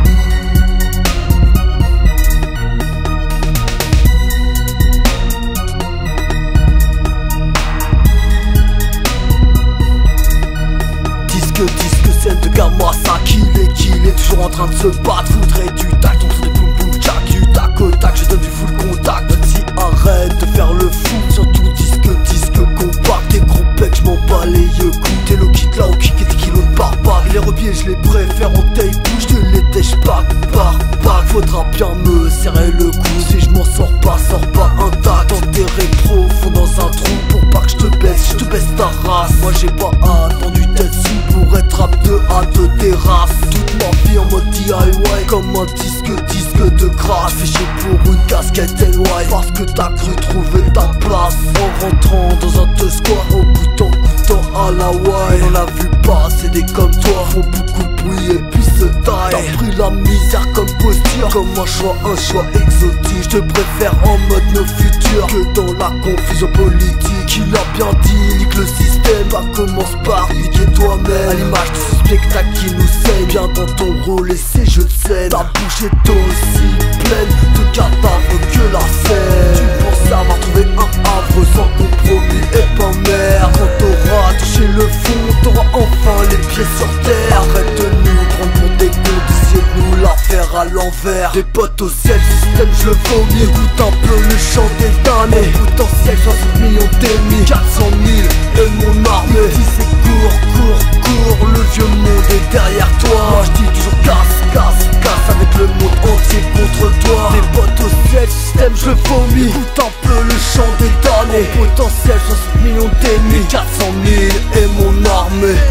Disque, disque, scène de Gamasa, qu'il est, qu'il est toujours en train de se battre. Voudrait du tac, on se des boum boum jack, du tac au tac, je donne du full contact. Vas-y, arrête de faire le fou, surtout disque, disque compact. Des gros pecs, j'm'en bats les yeux, coups. T'es low kick là au kick et des kilos de barbac. Les rebiers, je les préfère en taille bouche, je les dèche pas, par par. Faudra bien me serrer le cou, si je m'en sors pas, sors pas intact. Enterré profond dans un trou, pour pas que je te baisse, je te baisse ta race. Moi j'ai pas attendu d'être sous pour être rap de A de terrasse. Toute ma vie en mode D I Y, comme un disque, disque de grâce. Fais chier pour une casquette N Y, parce que t'as cru trouver ta place. En rentrant dans un deux square, en goûtant, goûtant à la wine. On a vu passer des comme toi, font beaucoup de bruit et puis se taillent. T'as pris la misère comme posture, comme un choix, un choix exotique. Je te préfère en mode nos futurs que dans la confusion politique. Il a bien dit, nique le système, bah commence par niquer toi-même. À l'image de ce spectacle qui nous saigne, bien dans ton rôle et ses jeux de scène. Ta bouche est aussi pleine de cadavres que la scène. Tu penses avoir trouvé un havre sans compromis et pas merde. Quand t'auras touché le fond, t'auras enfin les pieds sur terre. Arrête de nous prendre pour des cons, d'essayer de nous la faire à l'envers. Des potes au ciel, système je le vomis. Écoute un peu le chant des damnés. Potentiel soixante millions d'ennemis, quatre cent mille et mon armée. Si c'est court, court, court, le vieux monde est derrière toi. Moi je dis toujours casse, casse, casse, avec le monde entier contre toi. Des potes au ciel, système je le vomis. Écoute un peu le chant des damnés. Potentiel soixante millions d'ennemis, quatre cent mille et mon armée.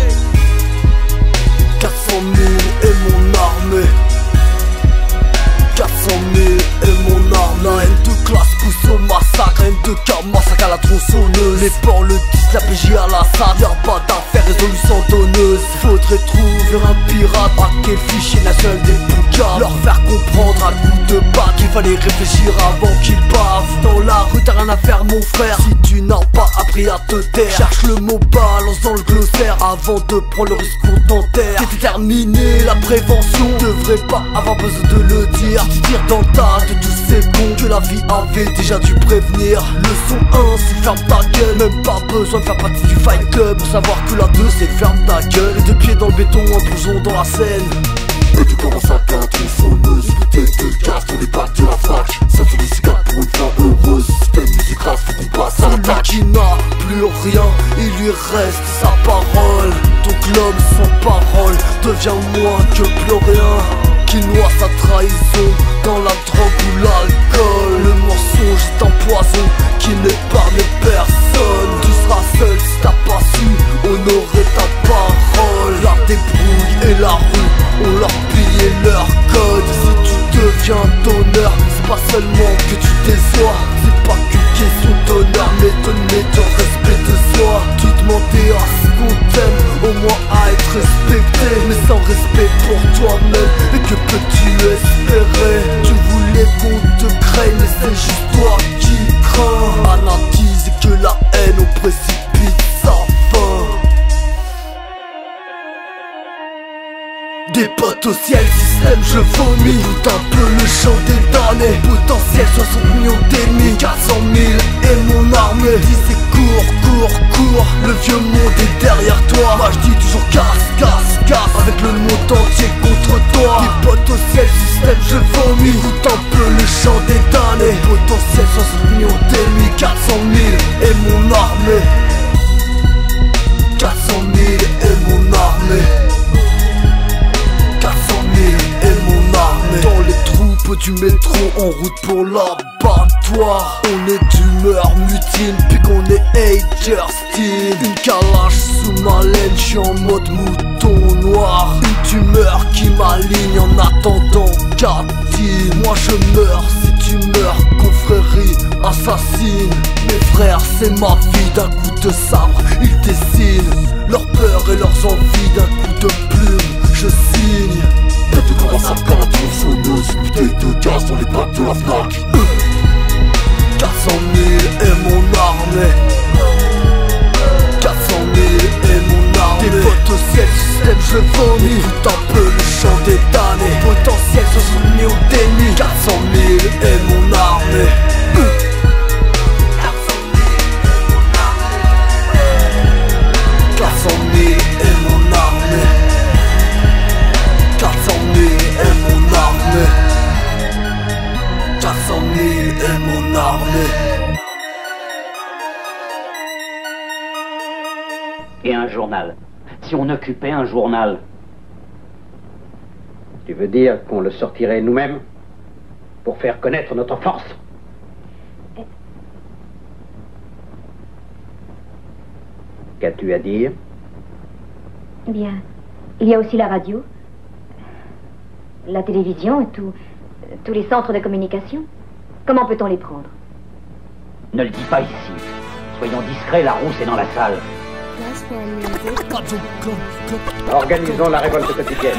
Quatre cent mille et mon armée. Quatre cent mille et mon armée. La haine de classe pousse au massacre. Haine de cas, massacre à la tronçonneuse. Les porcs le disent, la P J à la salle. Y'a pas d'affaires résolues sans donneuse. Faudrait trouver un pirate, hacker le fichier national des boucas. Leur faire comprendre à coup de batte qu'il fallait réfléchir avant qu'ils bavent. Dans la rue t'as rien à faire mon frère, si tu n'as pas appris à te taire. Cherche le mot balance dans le glossaire avant de prendre le risque qu'on t'enterre. C'est déterminé, la prévention devrait pas avoir besoin de le dire. Tu tires dans le tas de tous ces cons que la vie avait déjà dû prévenir. Leçon un, c'est ferme ta gueule. Même pas besoin de faire partie du fight club pour savoir que la deux c'est ferme ta gueule. Les deux pieds dans le béton, un plongeon dans la Seine. Et tu commences à faire tronçonneuse. Bouteille de gaz pour les bacs de la fac. Ça fait des cigares pour une fin heureuse. Système musique rase, faut qu'on passe à l'attaque. Celui qui n'a plus rien, il lui reste sa parole. Donc l'homme sans parole devient moins que plus rien. Qui noie sa trahison dans la drogue ou l'alcool. Le mensonge est un poison qui n'épargne personne. Tu seras seul si t'as pas su honorer ta parole. La débrouille et la rue ont leur pillé leur code. Si tu deviens d'honneur, c'est pas seulement que tu déçois. C'est pas qu'une question d'honneur, mais de, mais de respect de soi. Tu demandais à ce qu'on t'aime, au moins à être respecté. Mais sans respect pour toi-même, et que peux-tu espérer? Tu voulais qu'on te craigne, mais c'est juste toi qui crains. Analyse que la haine au précipite sa fin. Des potes au ciel, système je vomis. Écoute un peu le chant des damnés. Potentiel soixante millions d'ennemis, quatre cent mille et mon armée. Dis c'est court, court, court, le vieux monde est derrière toi. Moi je dis toujours casse, casse, casse, avec le monde entier contre toi. Des potes au ciel, système je vomis. Écoute un peu le chant des damnés. Potentiel soixante millions d'ennemis, quatre cent mille et mon armée. Quatre cent mille et mon armée. Et mon armée. Dans les troupes du métro en route pour la bataille. victoire. On est d'humeur mutine, puis qu'on est Ager Steel. Une calache sous ma laine, j'suis en mode mouton noir. Une tumeur qui m'aligne en attendant Catine. Moi je meurs si tu meurs, confrérie assassine. Mes frères c'est ma vie, d'un coup de sabre ils dessinent leur peur et leurs envies, d'un coup de plume je signe. Y'a de grands sacs à la tronçonneuse, une bouteille de gaz dans les bacs de la Fnac. Quatre cent mille est mon armée. Quatre cent mille est mon armée. Des potes au ciel, système je vomis. Écoute un peu le chant des damnés. Potentiel se sont mis au déni. Quatre cent mille est mon armée. Quatre cent mille est mon armée. Quatre cent mille est mon armée. Quatre cent mille est mon armée. Et un journal. Si on occupait un journal. Tu veux dire qu'on le sortirait nous-mêmes pour faire connaître notre force? Qu'as-tu à dire? Eh bien, il y a aussi la radio, la télévision et tout, tous les centres de communication. Comment peut-on les prendre? Ne le dis pas ici. Soyons discrets, la rousse est dans la salle. Organisons la révolte quotidienne.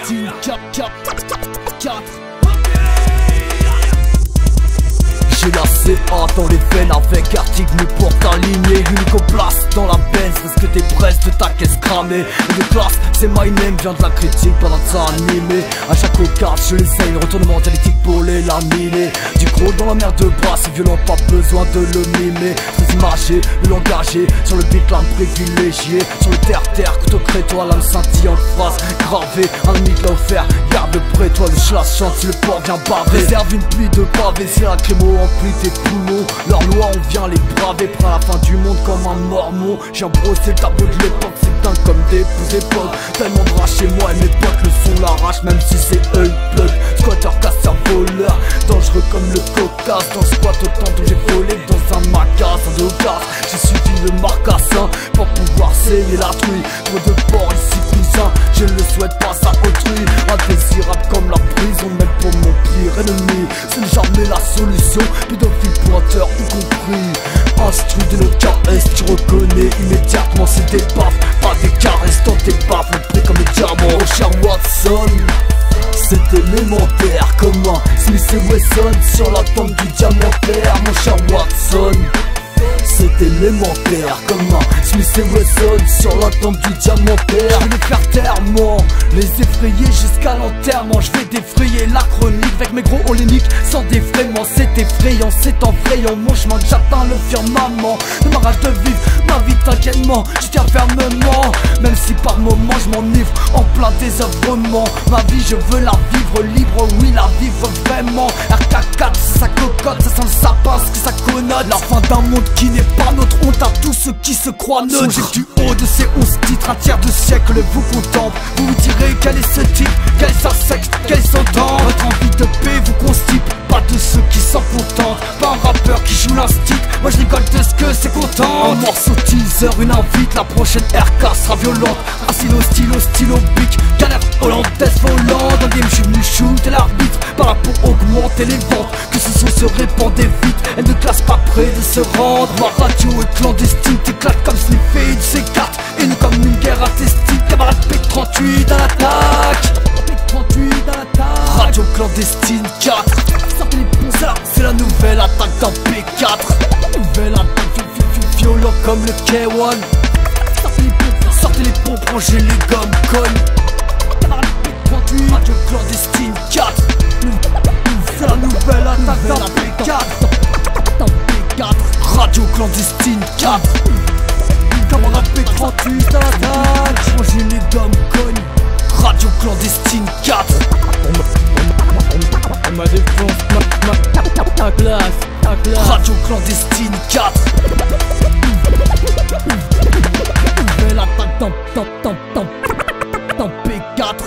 J'ai la C A dans les veines avec article me porte aligné. Unique en place dans la Benz, risque des braises de ta caisse cramée. Et de classe, c'est my name, vient de la critique pendant que ça animé. À chaque occasion, je l'essaye, retournement dialectique pour les laminer. Du gros dans la mer de bras, c'est violent, pas besoin de le mimer. Très imagé, le langagé, sur le beat l'âme privilégiée. Sur le terre-terre, couteau crétois, l'âme scintille en phrase gravée. Un mythe l'a offert, garde près toi, le chlasse chante si le port vient baver. Réserve une pluie de pavés, c'est la crémo en tes poumons, leur loi on vient les braver. Prends la fin du monde comme un mormon. J'ai brossé le tableau de l'époque, c'est dingue comme des pouces époques. Tellement de rats chez moi et mes potes, le son l'arrache même si c'est eux plug. Squatter, casseur, voleur, dangereux comme le cocasse. Dans le squat autant que j'ai volé dans un magasin de gaz. J'ai suivi le marcassin pour pouvoir saigner la truie. Trop de porc ici cousin, je le souhaite pas ça autrui. Indésirable comme la prison, même pour mon pire ennemi. C'est jamais la solution. Pédophile pointeur y compris. Instru de nos K S, tu reconnais immédiatement c'est des baffes. Pas des caresses dans tes baffes, le prix comme les diamants. Mon cher Watson, c'est élémentaire comme un Smith et Wesson sur la tombe du diamantaire. Mon cher Watson, c'est élémentaire comme un Smith et Wesson sur la tombe du diamantaire. Je vais les faire taire, moi, les effrayer jusqu'à l'enterrement. Je vais défrayer la chronique avec mes gros on les nique sans défraiement. C'est effrayant, c'est effrayant. Mon chemin que j'atteins le firmament. De ma rage de vivre ma vie tranquillement, je tiens fermement. Même si par moments je m'enivre en plein désœuvrement. Ma vie je veux la vivre libre, oui la vivre vraiment. R K quatre c'est sa cocotte, ça sent le sapin, ce que ça connote. La fin d'un monde qui n'est pas notre honte à tous ceux qui se croient neutres. Songez du haut de ces onze titres, un tiers de siècle vous contemple. Vous vous direz quel est ce type, quel est sa secte, quel est son temps. Votre envie de paix vous constipe, pas de ceux qui s'en contentent. Pas un rappeur qui joue l'instinct, moi je rigole de ce que c'est content. Un morceau teaser, une invite, la prochaine R K sera violente. Un stylo, stylo, stylo, bic, galère hollandaise volante. Dans le game je suis venu shooter l'arbitre, par là pour augmenter les ventes. Que ce son se répandait vite, elle ne classe pas près de se rendre. Ma radio est clandestine, t'éclates comme Sniffy du C quatre. Et nous comme une guerre intestine, camarade P trente-huit dans l'attaque. P trente-huit dans l'attaque. Radio clandestine quatre. Sortez les ponts, c'est la, c'est la nouvelle attaque d'un P quatre. Nouvelle attaque, violent comme le K un. Sortez les pompes, sortez les pompes, rangez les gommes, conne. Camarade P trente-huit. Radio clandestine quatre. C'est la nouvelle attaque d'un P quatre. D'un P quatre. Radio clandestine quatre. Camarade P trente-huit dans l'attaque. Rangez les gommes, conne. Radio clandestine quatre. Ma défense, ma, ma, ta classe, ta classe. Radio clandestine quatre. Nouvelle attaque dans, dans, dans, dans, dans P quatre.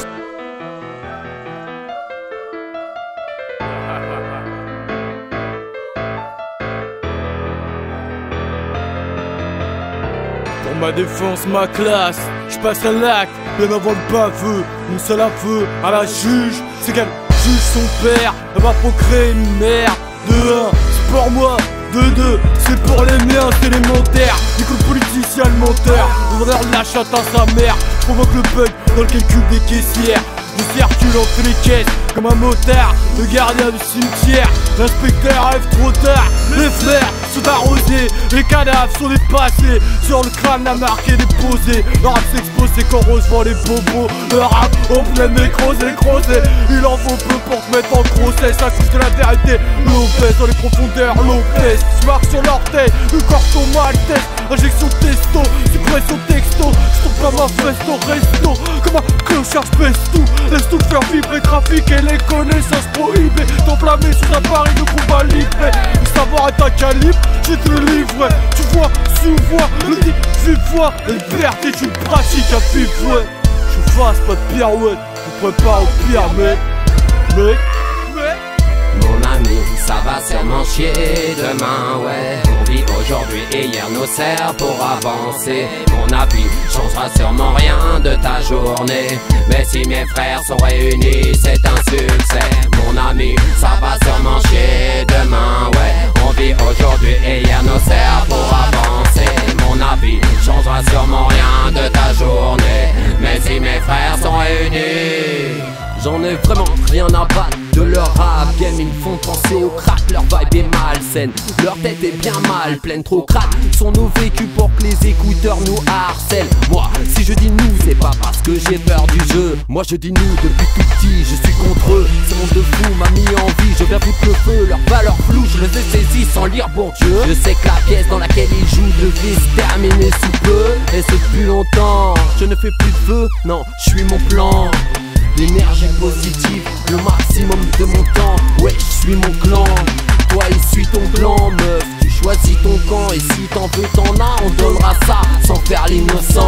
ma défense, ma classe. J'passe à l'acte, bien avant le baveux. Mon seul aveu à la juge, c'est qu'elle juge son père. Elle va procréer une mère. De un, c'est pour moi. De deux, c'est pour les miens, c'est élémentaire. École politicien, le menteur. Ouvrir la chatte à sa mère. Provoque le bug dans le calcul des caissières. Je circule entre les caisses comme un motard, le gardien du cimetière. L'inspecteur arrive trop tard, les fleurs sont arrosés, les cadavres sont dépassés. Sur le crâne la marque est déposée. Le rap s'expose, c'est quand Rose vend les bobos. Le rap au plein nécrosé, crosé. Il en faut peu pour te mettre en procès. Ça coûte de la vérité, l'eau pèse dans les profondeurs, l'eau pèse. Tu marches sur l'orteil, le corps mal tête. Injection testo, suppression texto. J'trouve pas ma veste au resto. Comme un clochard, j'pèse tout. Laisse tout faire vibrer, trafic et les connaissances prohibées. T'enflammer sous un pari de combat livré. Le savoir est un calibre, j'ai te le livre. Tu vois, sous-vois, le dit, vive voix. La liberté, tu le pratiques à vive voix. Je fasse pas de pirouette, je prépare au pire, mec. Mec, mec. Mon ami, ça va sûrement chier demain, ouais. On vit aujourd'hui et hier nos serres pour avancer. Mon avis changera sûrement rien de ta journée. Mais si mes frères sont réunis, c'est un succès. Mon ami, ça va sûrement chier demain, ouais. On vit aujourd'hui et hier nos serres pour avancer. Mon avis changera sûrement rien de ta journée. Mais si mes frères sont réunis, j'en ai vraiment rien à battre de leur rap game. Ils me font penser au crack, leur vibe est malsaine. Leur tête est bien mal pleine, trop crack sont nos vécus pour que les écouteurs nous harcèlent. Moi, si je dis nous, c'est pas parce que j'ai peur du jeu. Moi je dis nous depuis tout petit, je suis contre eux. Ce monde de fou m'a mis en vie, je viens foutre le feu. Leurs valeurs floues, je les ai saisies sans lire Bourdieu. Je sais que la pièce dans laquelle ils jouent devait se terminer sous peu. Et ce depuis longtemps, je ne fais plus de feu, non, je suis mon plan. L'énergie positive, le maximum de mon temps. Ouais, je suis mon clan. Toi, essuie ton plan, meuf. Tu choisis ton camp. Et si t'en veux, t'en as. On donnera ça sans faire l'innocent.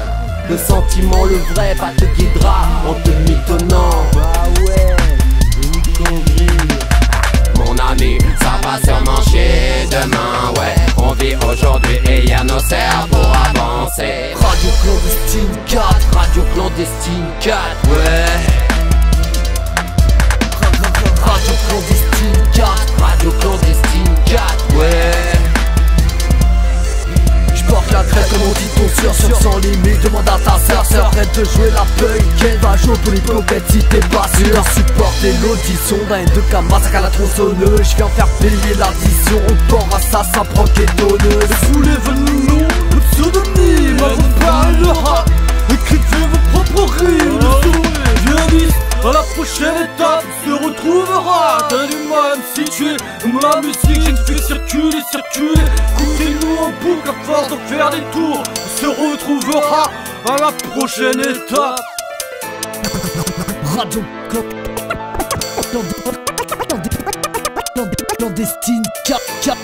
Le sentiment, le vrai, pas te guidera en te mitonnant. Bah ouais, mon ami, ça va sûrement chier demain, ouais. On vit aujourd'hui et hier nos serres pour avancer. Radio clandestine quatre, radio clandestine quatre, ouais. Radio clandestine quatre, radio clandestine quatre, ouais. J'porte la crête comme on dit ton sur sur sans limite. Demande à ta sœur, sœur, arrête de jouer la punk. Qu'elle va jouer pour l'hypocrite si t'es pas sûr. Supporter l'audition d'un de Kamas à la tronçonneuse. J'viens faire payer l'addition. On part à ça, ça prend qu'étonneuse. Soulève le nom, le pseudonyme. On parle le rap. Écrivez vos propres rimes. Violiste, à la prochaine étape, on se retrouvera. T'as du mal à me situer. Comme la musique, j'ai une fait circuler, circuler. Écoutez-nous en boucle à force de faire des tours. On se retrouvera à la prochaine étape. Radio clandestine quatre.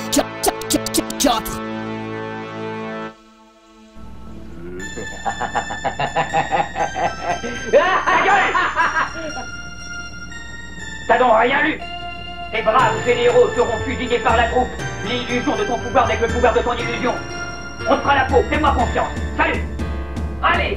T'as donc rien lu? Tes braves généraux seront fusillés par la troupe. L'illusion de ton pouvoir n'est que le pouvoir de ton illusion. On te fera la peau, fais-moi confiance. Salut. Allez.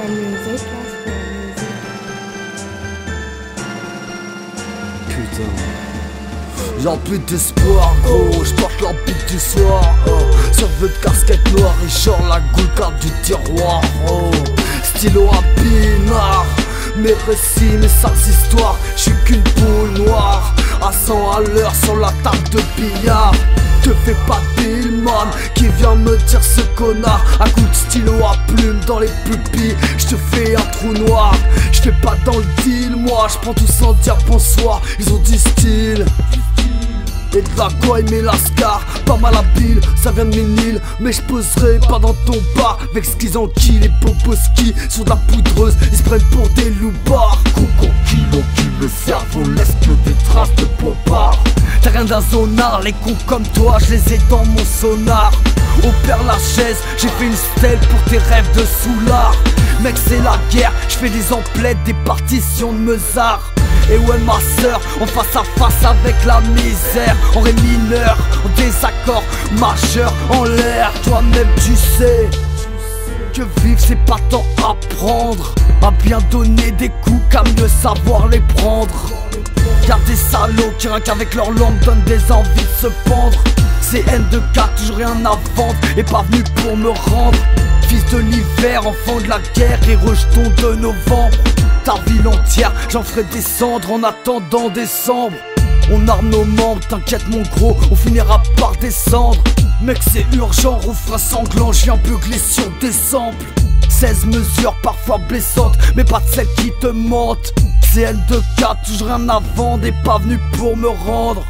Putain. J'en plus d'espoir, gros, j'porte leur bite du soir, oh. Sur de casquette noire et genre la goule carte du tiroir, oh. Stylo à pinard, mes récits, mes sales histoires. J'suis qu'une poule noire, à cent à l'heure sur la table de billard. Te fais pas de Billman qui vient me dire ce connard. À coup de stylo à plume dans les pupilles, j'te fais un trou noir. J'fais pas dans le deal, moi j'prends tout sans dire bonsoir. Ils ont du style et de la gouaille mais lascar, pas mal habile, ça vient de Ménil. Mais je poserai pas dans ton bar avec ce qu'ils enquillent, les boboski sur de la poudreuse, ils se prennent pour des loupards. Coucou kilo qui le cerveau laisse que des traces de popard. T'as rien d'un zonard, les cons comme toi je les ai dans mon sonar. Au père Lachaise, j'ai fait une stèle pour tes rêves de soulard. Mec c'est la guerre, je fais des emplettes, des partitions de Mozart. Et ouais ma sœur, en face à face avec la misère. En ré mineur, en désaccord majeur, en l'air. Toi-même tu sais, Que vivre c'est pas tant apprendre à bien donner des coups qu'à mieux savoir les prendre. Car des salauds qui rien qu'avec leur langue donnent des envies de se pendre. C'est N deux K, toujours rien à vendre et pas venu pour me rendre. Fils de l'hiver, enfant de la guerre et rejeton de novembre. Ta ville entière, j'en ferai descendre en attendant décembre. On arme nos membres, t'inquiète mon gros, on finira par descendre. Mec c'est urgent, refrain sanglant, je viens beugler sur des samples. seize mesures parfois blessantes, mais pas de celles qui te mentent. C'est N deux K, toujours rien à vendre et pas venu pour me rendre.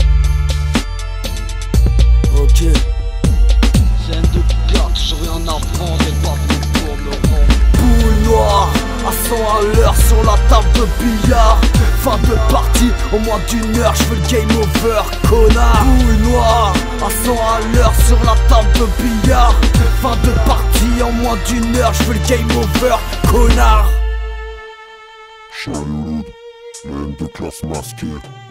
Ok. C'est N deux K, toujours rien à vendre et pas venu pour me rendre. Boule noire, à cent à l'heure sur la table de billard. Fin de partie, au moins d'une heure, j'veux le game over, connard. Boule noire, à cent à l'heure sur la table de billard. Fin de partie, en moins d'une heure, j'veux le game over, connard. Chariot, le de classe masquée.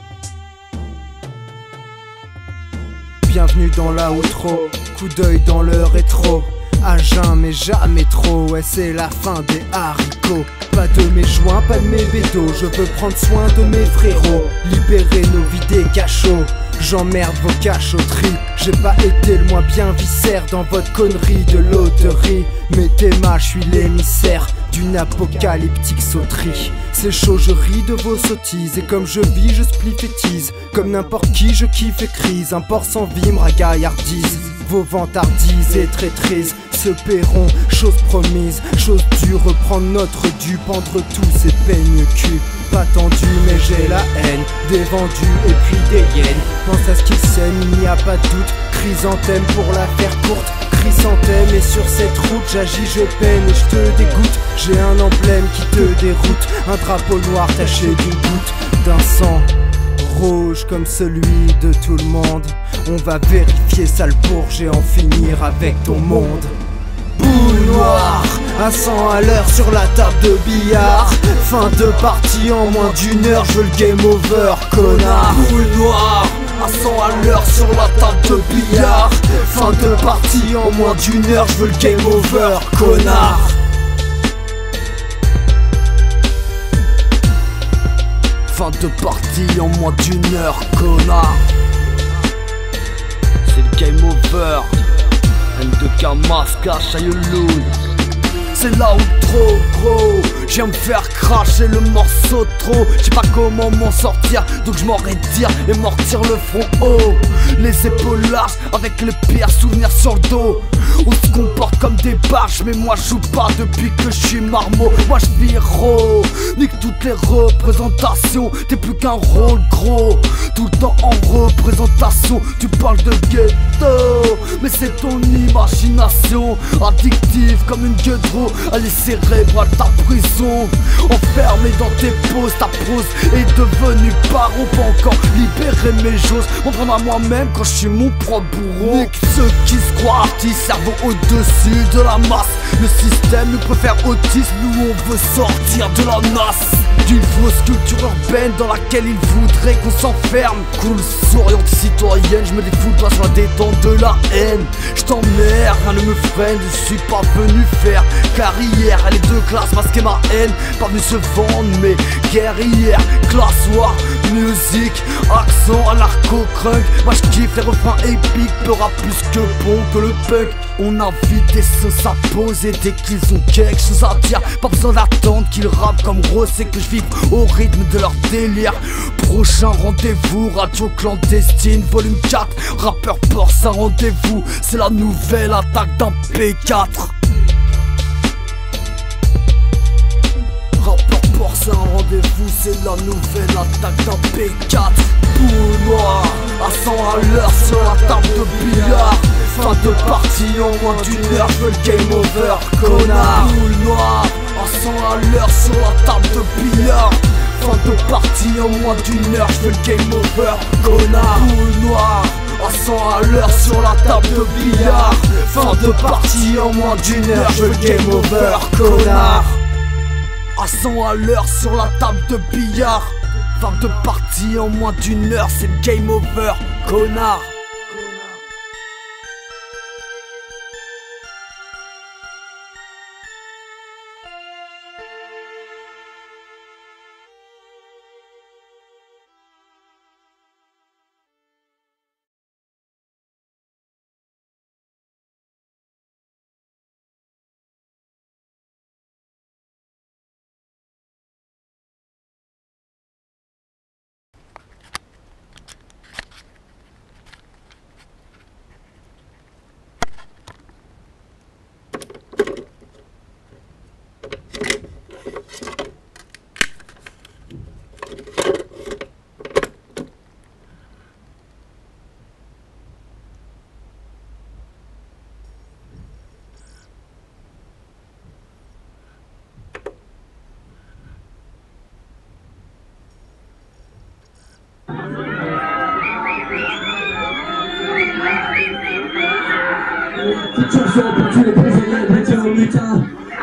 Bienvenue dans la outro, coup d'œil dans le rétro. À jeun mais jamais trop, ouais c'est la fin des haricots. Pas de mes joints, pas de mes bédos, je veux prendre soin de mes frérots. Libérer nos vies des cachots, j'emmerde vos cachotteries. J'ai pas été le moins bien viscère dans votre connerie de loterie. Mettez-moi, je suis l'émissaire d'une apocalyptique sauterie. C'est chaud, je ris de vos sottises. Et comme je vis, je spliffétise. Comme n'importe qui, je kiffe et crise. Un porc sans vie, me ragaillardise. Vos vantardises et traîtrises se paieront, chose promise, chose due, reprendre notre dû, pendre tous ces peignes cul. Pas tendu mais j'ai la haine, des vendus et puis des hyènes. Pense à ce qu'ils s'aiment, il n'y a pas de doute, chrysanthème pour la faire courte. Chrysanthème et sur cette route j'agis, je peine et je te dégoûte. J'ai un emblème qui te déroute, un drapeau noir taché d'une goutte d'un sang rouge comme celui de tout le monde. On va vérifier sale bourge et en finir avec ton monde. Boule noire, à cent à l'heure sur la table de billard. Fin de partie en moins d'une heure, je veux le game over, connard. Boule noire, à cent à l'heure sur la table de billard. Fin de partie en moins d'une heure, je veux le game over, connard. Fin de partie en moins d'une heure, connard. C'est le game over. N deux K Masca, Chailloloun. C'est là où trop gros, j'viens me faire cracher le morceau trop. J'sais pas comment m'en sortir, donc je m'en retire et mortir le front haut. Les épaules larges avec les pires souvenirs sur le dos. On se comporte comme des barges, mais moi je joue pas depuis que je suis marmot. Moi je vis raw, nique toutes les représentations. T'es plus qu'un rôle gros, tout le temps en représentation. Tu parles de ghetto, mais c'est ton imagination addictive comme une gueudreau. Allez cérébrale ta prison, enfermé dans tes poses. Ta prose est devenue paro, pas encore libérer mes choses. M'en prendre à moi-même quand je suis mon propre bourreau. Nique ceux qui se croient artistes, cerveau au-dessus de la masse. Le système nous préfère autisme, nous on veut sortir de la nasse. D'une fausse culture urbaine dans laquelle ils voudraient qu'on s'enferme. Cool, souriante citoyenne, je me défoule pas sur la détente de la haine. Je t'emmerde, rien ne me freine, je suis pas venu faire carrière. Elle est de classe, masquer ma haine, pas venu se vendre mais guerrière. Classe war, musique, accent anarcho-crunk. Moi je kiffe les refrains épiques, peur plus que bon que le punk. On invite des sauces à poser dès qu'ils ont quelque chose à dire. Pas besoin d'attendre qu'ils rappent comme Rose et que je vive au rythme de leur délire. Prochain rendez-vous, radio clandestine, volume quatre. Rappeur porce un rendez-vous, c'est la nouvelle attaque d'un P quatre. Rappeur porce un rendez-vous, c'est la nouvelle attaque d'un P quatre. Boule noire, à cent à l'heure sur la table de billard. Fin de partie en moins d'une heure, je veux le game over, connard. Boule noire, à cent à l'heure sur la table de billard. Fin de partie en moins d'une heure, je veux le game over, connard. Boule noire, à cent à l'heure sur la table de billard. Fin de partie en moins d'une heure, je veux le game over, connard. À cent à l'heure sur la table de billard. Fin de partie en moins d'une heure, c'est le game over, connard.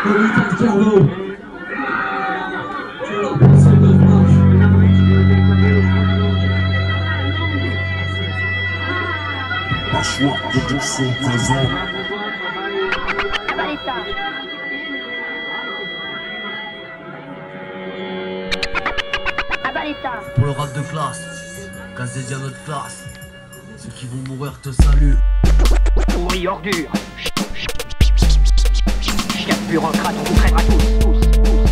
Un choix de ton son présent. Pour le rap de classe, casse à notre classe. Ceux qui vont mourir te saluent. Pourri ordure. Chien de bureaucrate, on vous crèvera tous, tous, tous.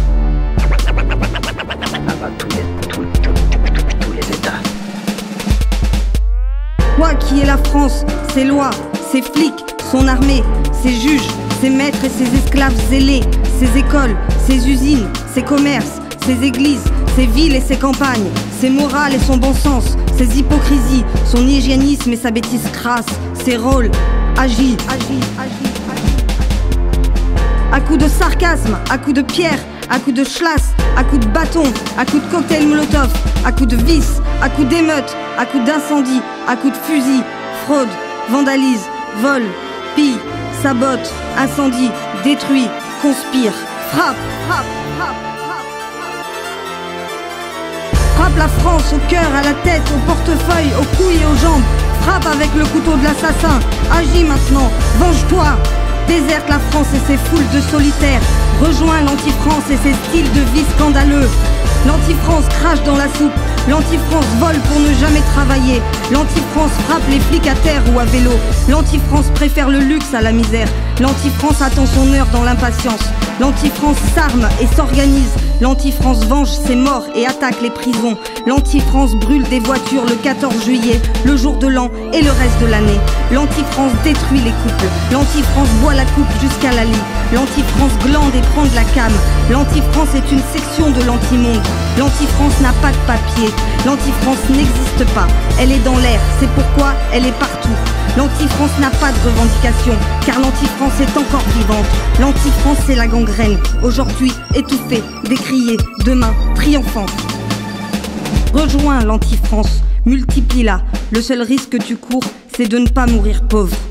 Ça va tous les, tous, tous, tous les états. Quoi qui est la France, ses lois, ses flics, son armée, ses juges, ses maîtres et ses esclaves zélés, ses écoles, ses usines, ses commerces, ses églises, ses villes et ses campagnes, ses morales et son bon sens, ses hypocrisies, son hygiénisme et sa bêtise crasse, ses rôles, agis, agis, agis, agis. À coups de sarcasme, à coups de pierre, à coups de chlasse, à coups de bâton, à coups de cocktail molotov, à coups de vis, à coups d'émeute, à coups d'incendie, à coups de fusil, fraude, vandalise, vol, pille, sabote, incendie, détruit, conspire, frappe, frappe, frappe. Frappe la France au cœur, à la tête, au portefeuille, aux couilles et aux jambes. Frappe avec le couteau de l'assassin. Agis maintenant, venge-toi. Déserte la France et ses foules de solitaires. Rejoins l'anti-France et ses styles de vie scandaleux. L'anti-France crache dans la soupe. L'anti-France vole pour ne jamais travailler. L'anti-France frappe les flics à terre ou à vélo. L'anti-France préfère le luxe à la misère. L'anti-France attend son heure dans l'impatience. L'anti-France s'arme et s'organise. L'anti-France venge ses morts et attaque les prisons. L'anti-France brûle des voitures le quatorze juillet, le jour de l'an et le reste de l'année. L'anti-France détruit les couples. L'anti-France boit la coupe jusqu'à la lie. L'anti-France glande et prend de la came. L'anti-France est une section de l'anti-monde. L'anti-France n'a pas de papier. L'anti-France n'existe pas. Elle est dans l'air, c'est pourquoi elle est partout. L'anti-France n'a pas de revendication, car l'anti-France est encore vivante. L'anti-France c'est la gangrène, aujourd'hui étouffée, décriée, demain triomphante. Rejoins l'anti-France, multiplie-la. Le seul risque que tu cours, c'est de ne pas mourir pauvre.